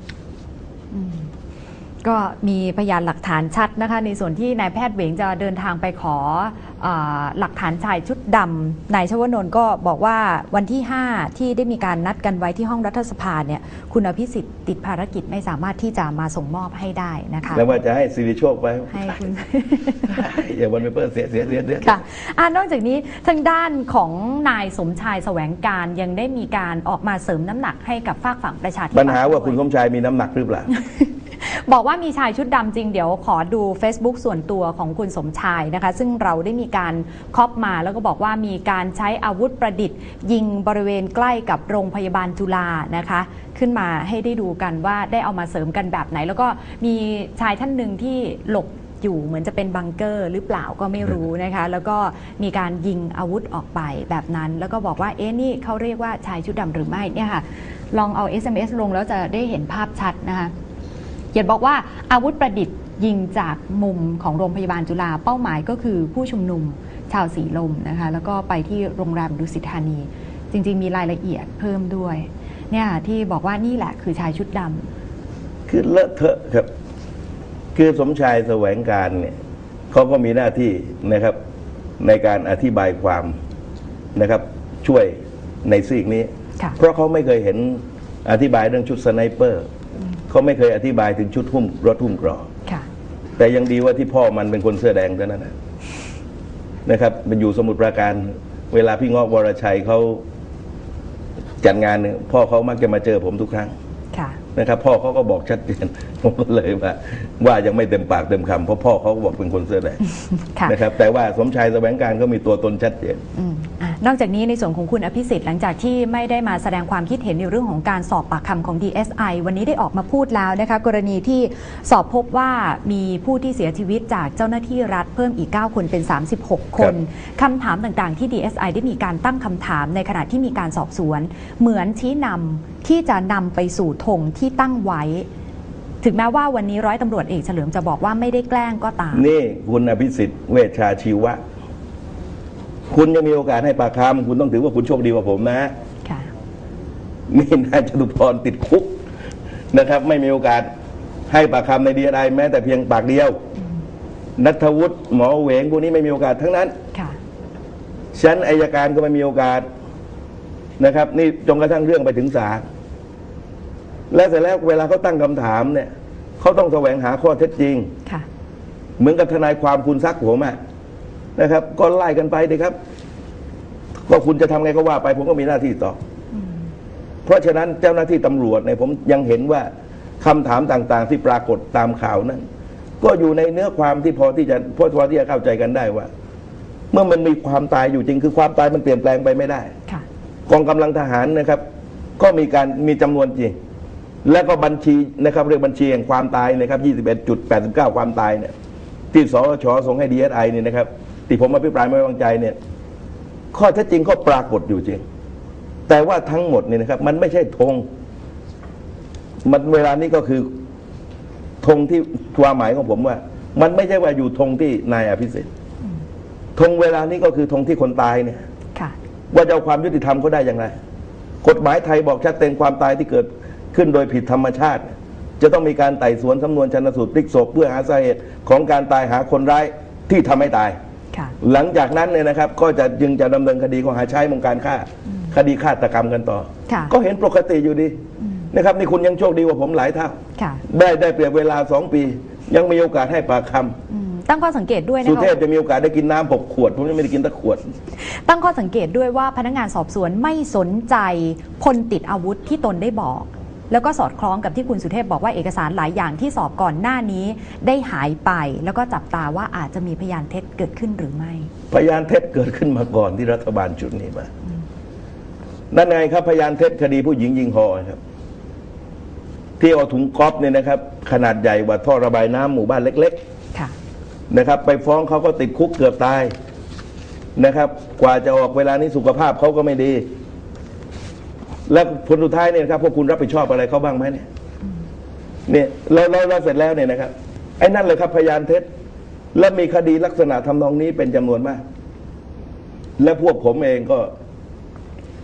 ก็มีพยานหลักฐานชัดนะคะในส่วนที่นายแพทย์เหวงจะเดินทางไปขออหลักฐานชายชุดดำนายชวนนท์ก็บอกว่าวันที่ห้าที่ได้มีการนัดกันไว้ที่ห้องรัฐสภาเนี่ยคุณอภิสิทธิ์ติดภารกิจไม่สามารถที่จะมาส่งมอบให้ได้นะคะแล้วว่าจะให้สิริโชคไปให้คุณอย่าวันไปเปิดเสียเสียเสียเสียค่ะนอกจากนี้ทางด้านของนายสมชายแสวงการยังได้มีการออกมาเสริมน้ำหนักให้กับฝากฝั่งประชาธิปัตย์ปัญหาว่าคุณสมชายมีน้ำหนักหรือเปล่าบอกว่ามีชายชุดดำจริงเดี๋ยวขอดู Facebook ส่วนตัวของคุณสมชายนะคะซึ่งเราได้มีการคอปมาแล้วก็บอกว่ามีการใช้อาวุธประดิษฐ์ยิงบริเวณใกล้กับโรงพยาบาลจุฬานะคะขึ้นมาให้ได้ดูกันว่าได้เอามาเสริมกันแบบไหนแล้วก็มีชายท่านหนึ่งที่หลบอยู่เหมือนจะเป็นบังเกอร์หรือเปล่าก็ไม่รู้นะคะแล้วก็มีการยิงอาวุธออกไปแบบนั้นแล้วก็บอกว่าเอ๊ะนี่เขาเรียกว่าชายชุดดำหรือไม่เนี่ยค่ะลองเอา เอส เอ็ม เอส ลงแล้วจะได้เห็นภาพชัดนะคะเขียนบอกว่าอาวุธประดิษฐ์ยิงจากมุมของโรงพยาบาลจุฬาเป้าหมายก็คือผู้ชุมนุมชาวสีลมนะคะแล้วก็ไปที่โรงแรมดุสิตธานีจริงๆมีรายละเอียดเพิ่มด้วยเนี่ยที่บอกว่านี่แหละคือชายชุดดำคือเลอะเทอะครับคือสมชายแสวงการเนี่ยเขาก็มีหน้าที่นะครับในการอธิบายความนะครับช่วยในซีกนี้เพราะเขาไม่เคยเห็นอธิบายเรื่องชุดสไนเปอร์เขาไม่เคยอธิบายถึงชุดหุ้มรถหุ้มเกราะแต่ยังดีว่าที่พ่อมันเป็นคนเสื้อแดงเท่านั้นนะนะครับเป็นอยู่สมุทรปราการเวลาพี่งอกวรชัยเขาจัดงานเนี่ยพ่อเขามักจะมาเจอผมทุกครั้งนะครับพ่อเขาก็บอกชัดเจนผมก็เลยว่าว่ายังไม่เต็มปากเต็มคำเพราะพ่อเขาก็บอกเป็นคนเสื้อแดงนะครับแต่ว่าสมชายแสวงการก็มีตัวตนชัดเจนนอกจากนี้ในส่วนของคุณอภิสิทธิ์หลังจากที่ไม่ได้มาแสดงความคิดเห็นในเรื่องของการสอบปากคำของ ดี เอส ไอ วันนี้ได้ออกมาพูดแล้วนะคะกรณีที่สอบพบว่ามีผู้ที่เสียชีวิตจากเจ้าหน้าที่รัฐเพิ่มอีกเก้าคนเป็นสามสิบหกคนคำถามต่างๆที่ ดี เอส ไอ ได้มีการตั้งคำถามในขณะที่มีการสอบสวนเหมือนชี้นำที่จะนำไปสู่ธงที่ตั้งไว้ถึงแม้ว่าวันนี้ร้อยตำรวจเอกเฉลิมจะบอกว่าไม่ได้แกล้งก็ตามนี่คุณอภิสิทธิ์เวชชาชีวะคุณยังมีโอกาสให้ปากคำคุณต้องถือว่าคุณโชคดีกว่าผมนะนี่นายจตุพรติดคุกนะครับไม่มีโอกาสให้ปากคำในดีเอสไอแม้แต่เพียงปากเดียวณัฐวุฒิหมอเหวงพวกนี้ไม่มีโอกาสทั้งนั้นชั้นอัยการก็ไม่มีโอกาสนะครับนี่จนกระทั่งเรื่องไปถึงศาลและเสร็จแล้วเวลาเขาตั้งคำถามเนี่ยเขาต้องแสวงหาข้อเท็จจริงเหมือนกับทนายความคุณซักผมอะนะครับก็ไล่กันไปเลยครับก็คุณจะทำไงก็ว่าไปผมก็มีหน้าที่ต่อเพราะฉะนั้นเจ้าหน้าที่ตำรวจเนี่ยผมยังเห็นว่าคำถามต่างๆที่ปรากฏตามข่าวนั้นก็อยู่ในเนื้อความที่พอที่จะพอที่จะเข้าใจกันได้ว่าเมื่อมันมีความตายอยู่จริงคือความตายมันเปลี่ยนแปลงไปไม่ได้กองกำลังทหารนะครับก็มีการมีจำนวนจริงและก็บัญชีนะครับเรียกบัญชีแห่งความตายนะครับ ยี่สิบเอ็ดจุดแปดสิบเก้า ความตายเนี่ยที่สชส่งให้ ดี เอส ไอ เนี่ยนะครับที่ผมอภิปรายไม่ไว้วางใจเนี่ยข้อเท็จจริงก็ปรากฏอยู่จริงแต่ว่าทั้งหมดเนี่ยนะครับมันไม่ใช่ธงมันเวลานี้ก็คือธงที่ความหมายของผมว่ามันไม่ใช่ว่าอยู่ธงที่นายอภิสิทธิ์ธงเวลานี้ก็คือธงที่คนตายเนี่ยว่าจะเอาความยุติธรรมเขาได้อย่างไรกฎหมายไทยบอกชัดเจนความตายที่เกิดขึ้นโดยผิดธรรมชาติจะต้องมีการไต่สวนสำนวนชันสูตรพลิกศพเพื่อหาสาเหตุของการตายหาคนร้ายที่ทำให้ตายหลังจากนั้นเนี่ยนะครับก็จะจึงจะดำเนินคดีข้อหาใช้มงการฆ่าคดีฆาตกรรมกันต่อก็เห็นปกติอยู่ดีนะครับนี่คุณยังโชคดีกว่าผมหลายเท่าได้ได้เปรียบเวลาสองปียังมีโอกาสให้ปากคำตั้งข้อสังเกตด้วยนะคะสุเทพจะมีโอกาสได้กินน้ำหกขวดผมยังไม่ได้กินตะขวดตั้งข้อสังเกตด้วยว่าพนักงานสอบสวนไม่สนใจพลติดอาวุธที่ตนได้บอกแล้วก็สอดคล้องกับที่คุณสุเทพบอกว่าเอกสารหลายอย่างที่สอบก่อนหน้านี้ได้หายไปแล้วก็จับตาว่าอาจจะมีพยานเท็จเกิดขึ้นหรือไม่พยานเท็จเกิดขึ้นมาก่อนที่รัฐบาลชุดนี้มานั่นไงครับพยานเท็จคดีผู้หญิงยิงคอครับที่เอาถุงก๊อฟเนี่ยนะครับขนาดใหญ่กว่าท่อระบายน้ำหมู่บ้านเล็กๆนะครับไปฟ้องเขาก็ติดคุกเกือบตายนะครับกว่าจะออกเวลานี้สุขภาพเขาก็ไม่ดีแล้วผลสุดท้ายเนี่ยครับพวกคุณรับผิดชอบอะไรเขาบ้างไหมเนี่ยเนี่ยเราเราเราเสร็จแล้วเนี่ยนะครับไอ้นั่นเลยครับพยานเท็จและมีคดีลักษณะทำนองนี้เป็นจำนวนมากและพวกผมเองก็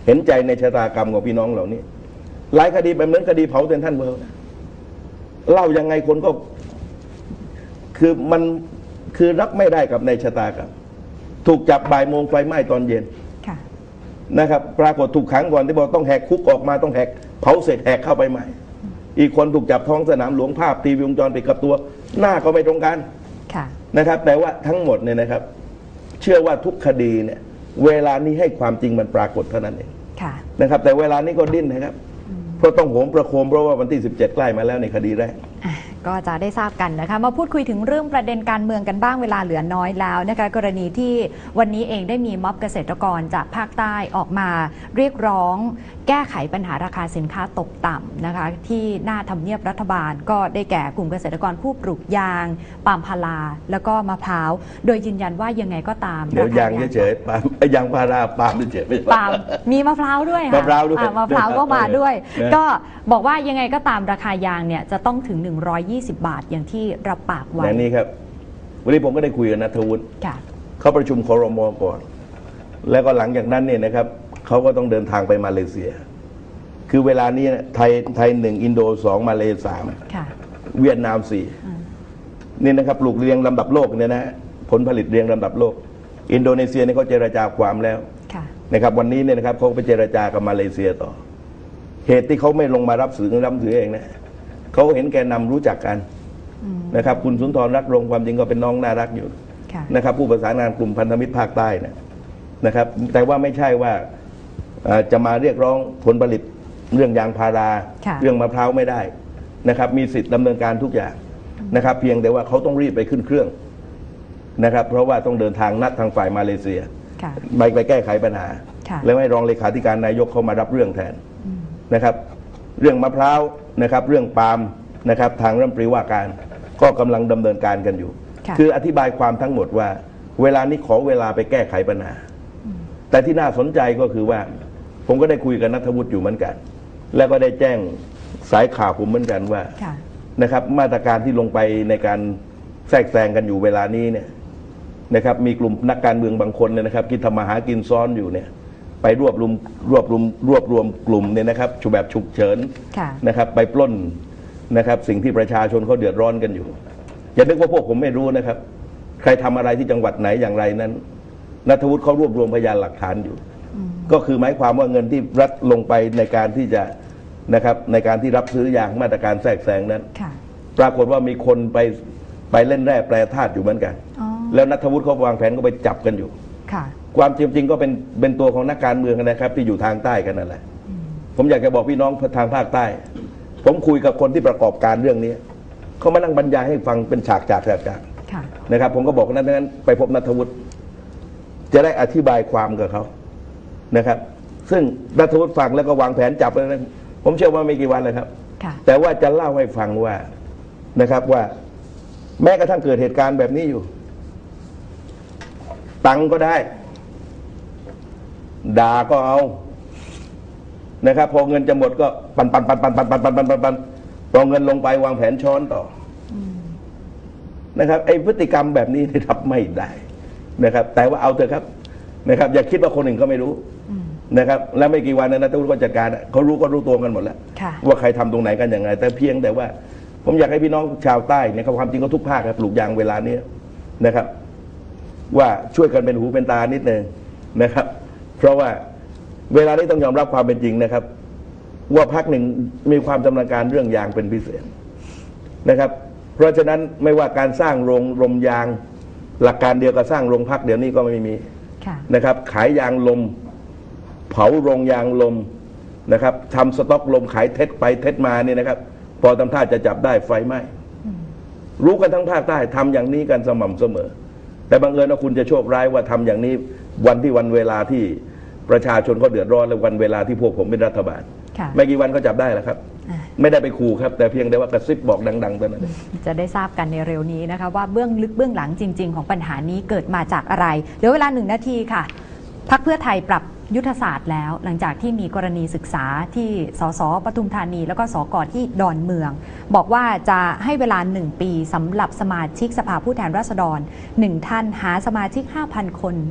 เห็นใจในชะตากรรมของพี่น้องเหล่านี้หลายคดีแบบเหมือนคดีเผาเซ็นทรัลเวิลด์เล่ายังไงคนก็คือมันคือรับไม่ได้กับในชะตากรรมถูกจับบ่ายโมงไฟไหม้ตอนเย็นนะครับปรากฏถูกขังก่อนที่บอกต้องแหกคุกออกมาต้องแหกเผาเสร็จแหกเข้าไปใหม่อีกคนถูกจับท้องสนามหลวงภาพทีวีวงจรปิดกับตัวหน้าก็ไม่ตรงกันนะครับแต่ว่าทั้งหมดเนี่ยนะครับเชื่อว่าทุกคดีเนี่ยเวลานี้ให้ความจริงมันปรากฏเท่านั้นเองนะครับแต่เวลานี้ก็ดิ้นนะครับเพราะต้องโหมประโคมเพราะว่าวันที่สิบเจ็ดใกล้มาแล้วในคดีแรกก็จะได้ทราบกันนะคะมาพูดคุยถึงเรื่องประเด็นการเมืองกันบ้างเวลาเหลือน้อยแล้วนะคะกรณีที่วันนี้เองได้มีม็อบเกษตรกรจากภาคใต้ออกมาเรียกร้องแก้ไขปัญหาราคาสินค้าตกต่ำนะคะที่หน้าทำเนียบรัฐบาลก็ได้แก่กลุ่มเกษตรกรผู้ปลูกยางปาล์มพาราแล้วก็มะพร้าวโดยยืนยันว่ายังไงก็ตามเดี๋ยวยางเฉยๆปาล์มยางพาราปาล์มเฉยๆปาล์มมีมะพร้าวด้วยค่ะมะพร้าวด้วยมะพร้าวก็มาด้วยก็บอกว่ายังไงก็ตามราคายางเนี่ยจะต้องถึงหนึ่งร้อยยี่สิบบาทอย่างที่รับปากไว้อย่างนี้ครับวันนี้ผมก็ได้คุยกับณัฐวุฒิเขาประชุมครม.ก่อนแล้วก็หลังจากนั้นเนี่ยนะครับเขาก็ต้องเดินทางไปมาเลเซียคือเวลานี้ไทยไทยหนึ่งอินโดสองมาเลสามเวียดนามสี่นี่นะครับปลูกเรียงลำดับโลกเนี่ยนะผลผลิตเรียงลำดับโลกอินโดนีเซียเนี่ยเขาเจรจาความแล้วนะครับวันนี้เนี่ยนะครับเขาไปเจรจากับมาเลเซียต่อเหตุที่เขาไม่ลงมารับสื่อรับสื่อเองนะเขาเห็นแกนำรู้จักกันนะครับคุณสุนทรรักรงความจริงก็เป็นน้องน่ารักอยู่นะครับผู้ประสานงานกลุ่มพันธมิตรภาคใต้นะนะครับแต่ว่าไม่ใช่ว่าจะมาเรียกร้องผลผลิตเรื่องยางพาราเรื่องมะพร้าวไม่ได้นะครับมีสิทธิ์ดำเนินการทุกอย่างนะครับเพียงแต่ว่าเขาต้องรีบไปขึ้นเครื่องนะครับเพราะว่าต้องเดินทางนัดทางฝ่ายมาเลเซียไปไปแก้ไขปัญหาแล้วให้รองเลขาธิการนายกเขามารับเรื่องแทนนะครับเรื่องมะพร้าวนะครับเรื่องปาล์มนะครับทางรัฐมนตรีว่าการก็กำลังดำเนินการกันอยู่คืออธิบายความทั้งหมดว่าเวลานี้ขอเวลาไปแก้ไขปัญหาแต่ที่น่าสนใจก็คือว่าผมก็ได้คุยกับณัฐวุฒิอยู่เหมือนกันแล้วก็ได้แจ้งสายข่าวผมเหมือนกันว่านะครับมาตรการที่ลงไปในการแทรกแซงกันอยู่เวลานี้เนี่ยนะครับมีกลุ่มนักการเมืองบางคนเนี่ยนะครับที่ทำมาหากินซ้อนอยู่เนี่ยไปรวบรวมรวบรวมรวบรวมกลุ่มเนี่ยนะครับชุแบบฉุกเฉินนะครับไปปล้นนะครับสิ่งที่ประชาชนเขาเดือดร้อนกันอยู่อย่านึกว่าพวกผมไม่รู้นะครับใครทำอะไรที่จังหวัดไหนอย่างไรนั้นณัฐวุฒิเขารวบรวมพยานหลักฐานอยู่ก็คือหมายความว่าเงินที่รัฐลงไปในการที่จะนะครับในการที่รับซื้อยางมาตรการแทรกแซงนั้นปรากฏว่ามีคนไปไปเล่นแร่แปรธาตุอยู่เหมือนกันแล้วณัฐวุฒิเขาวางแผนก็ไปจับกันอยู่ความจริงๆก็เป็นเป็นตัวของนักการเมืองนะครับที่อยู่ทางใต้กันนั่นแหละผมอยากจะบอกพี่น้องทางภาคใต้ผมคุยกับคนที่ประกอบการเรื่องนี้เขามานั่งบรรยายให้ฟังเป็นฉากจากฉากจากนะครับผมก็บอกนั้นนั้นไปพบณัฐวุฒิจะได้อธิบายความกับเขานะครับซึ่งณัฐวุฒิฟังแล้วก็วางแผนจับแล้วนะผมเชื่อว่าไม่กี่วันเลยครับแต่ว่าจะเล่าให้ฟังว่านะครับว่าแม้กระทั่งเกิดเหตุการณ์แบบนี้อยู่ตังก็ได้ด่าก็เอานะครับพอเงินจะหมดก็ปันปันปันปันปันปันปันปันปันปันพอเงินลงไปวางแผนช้อนต่อนะครับไอ้พฤติกรรมแบบนี้ที่ทำไม่ได้นะครับแต่ว่าเอาเถอะครับนะครับอย่าคิดว่าคนหนึ่งเขาไม่รู้นะครับแล้วไม่กี่วันนั้นนะทุกคนจัดการเขารู้ก็รู้ตัวกันหมดแล้วว่าใครทำตรงไหนกันอย่างไรแต่เพียงแต่ว่าผมอยากให้พี่น้องชาวใต้เนี่ยความจริงก็ทุกภาคครับปลูกยางเวลานี้นะครับว่าช่วยกันเป็นหูเป็นตานิดนึงนะครับเพราะว่าเวลานี้ต้องยอมรับความเป็นจริงนะครับว่าพรรคหนึ่งมีความชำนาญการเรื่องยางเป็นพิเศษนะครับเพราะฉะนั้นไม่ว่าการสร้างโรงลมยางหลักการเดียวกับสร้างโรงพักเดี๋ยวนี้ก็ไม่มีนะครับขายยางลมเผาโรงยางลมนะครับทำสต็อกลมขายเท็จไปเท็จมาเนี่ยนะครับพอทำท่าจะจับได้ไฟไหม้รู้กันทั้งภาคใต้ทำอย่างนี้กันสม่ำเสมอแต่บังเอิญว่าคุณจะโชคร้ายว่าทำอย่างนี้วันที่วันเวลาที่ประชาชนเขาเดือดร้อนและวันเวลาที่พวกผมเป็นรัฐบาลไม่กี่วันก็จับได้แล้วครับไม่ได้ไปขู่ครับแต่เพียงแต่ว่ากระซิบบอกดังๆเท่านั้นจะได้ทราบกันในเร็วนี้นะคะว่าเบื้องลึกเบื้องหลังจริงๆของปัญหานี้เกิดมาจากอะไรเหลือเวลาหนึ่งนาทีค่ะพรรคเพื่อไทยปรับยุทธศาสตร์แล้วหลังจากที่มีกรณีศึกษาที่สสปทุมธานีแล้วก็สกที่ดอนเมืองบอกว่าจะให้เวลาหนึ่งปีสำหรับสมาชิกสภาผู้แทนราษฎรหนึ่งท่านหาสมาชิก ห้าพัน คน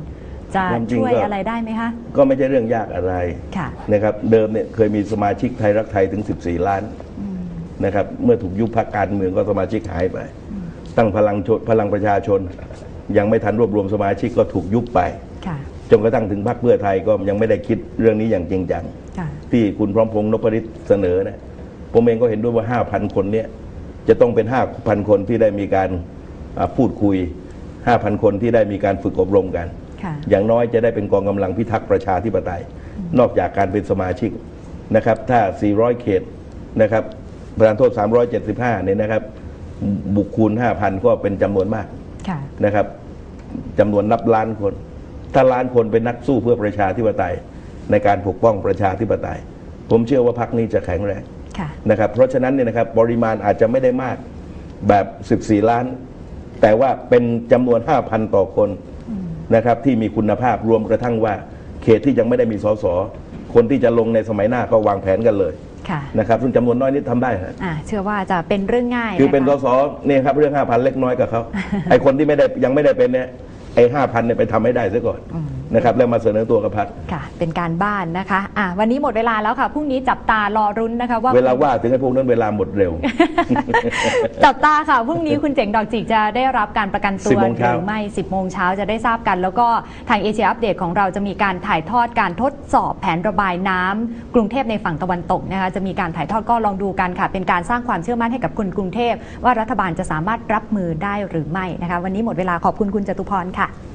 จะช่วยอะไรได้ไหมคะก็ไม่ใช่เรื่องยากอะไรนะครับเดิมเนี่ยเคยมีสมาชิกไทยรักไทยถึงสิบสี่ล้านนะครับเมื่อถูกยุบพรรคการเมืองก็สมาชิกหายไปตั้งพลังพลังประชาชนยังไม่ทันรวบรวมสมาชิกก็ถูกยุบไปจนกระทั่งถึงพรรคเพื่อไทยก็ยังไม่ได้คิดเรื่องนี้อย่างจริงจังที่คุณพร้อมพงษ์นพฤทธิ์เสนอนะผมเองก็เห็นด้วยว่า ห้าพัน คนเนี้ยจะต้องเป็น ห้าพัน คนที่ได้มีการพูดคุย ห้าพัน คนที่ได้มีการฝึกอบรมกันอย่างน้อยจะได้เป็นกองกำลังพิทักษ์ประชาธิปไตยนอกจากการเป็นสมาชิกนะครับถ้าสี่ร้อยเขตนะครับประธานโทษสามร้อยเจ็ดสิบห้าเนี่ยนะครับบุคคูณ ห้าพัน ก็เป็นจำนวนมากนะครับจำนวนนับล้านคนถ้าล้านคนเป็นนักสู้เพื่อประชาธิปไตยในการปกป้องประชาธิปไตยผมเชื่อว่าพรรคนี้จะแข็งแรงนะครับเพราะฉะนั้นเนี่ยนะครับปริมาณอาจจะไม่ได้มากแบบสิบสี่ล้านแต่ว่าเป็นจำนวน ห้าพัน ต่อคนนะครับที่มีคุณภาพรวมกระทั่งว่าเขตที่ยังไม่ได้มีสสคนที่จะลงในสมัยหน้าก็วางแผนกันเลยนะครับซึ่งจำนวนน้อยนิดทำได้ฮะเชื่อว่าจะเป็นเรื่องง่ายคือเป็นสสเนี่ยครับเรื่อง ห้าพัน เล็กน้อยกับเขาไอ้คนที่ไม่ได้ยังไม่ได้เป็นเนี่ยไอ้ห้าพันเนี่ยไปทำให้ได้ซะก่อนนะครับแล้วมาเสนอตัวกับพรรคค่ะเป็นการบ้านนะคะอ่ะวันนี้หมดเวลาแล้วค่ะพรุ่งนี้จับตารอรุ้นนะคะว่าเวลาว่าถึงไอ้พวกนั้นเวลาหมดเร็วจับตาค่ะพรุ่งนี้คุณเจ๋งดอกจิกจะได้รับการประกันตัวหรือไม่สิบโมงเช้าจะได้ทราบกันแล้วก็ทางเอเชียอัปเดตของเราจะมีการถ่ายทอดการทดสอบแผนระบายน้ำกรุงเทพในฝั่งตะวันตกนะคะจะมีการถ่ายทอดก็ลองดูกันค่ะเป็นการสร้างความเชื่อมั่นให้กับคนกรุงเทพว่ารัฐบาลจะสามารถรับมือได้หรือไม่นะคะวันนี้หมดเวลาขอบคุณคุณจตุพรค่ะ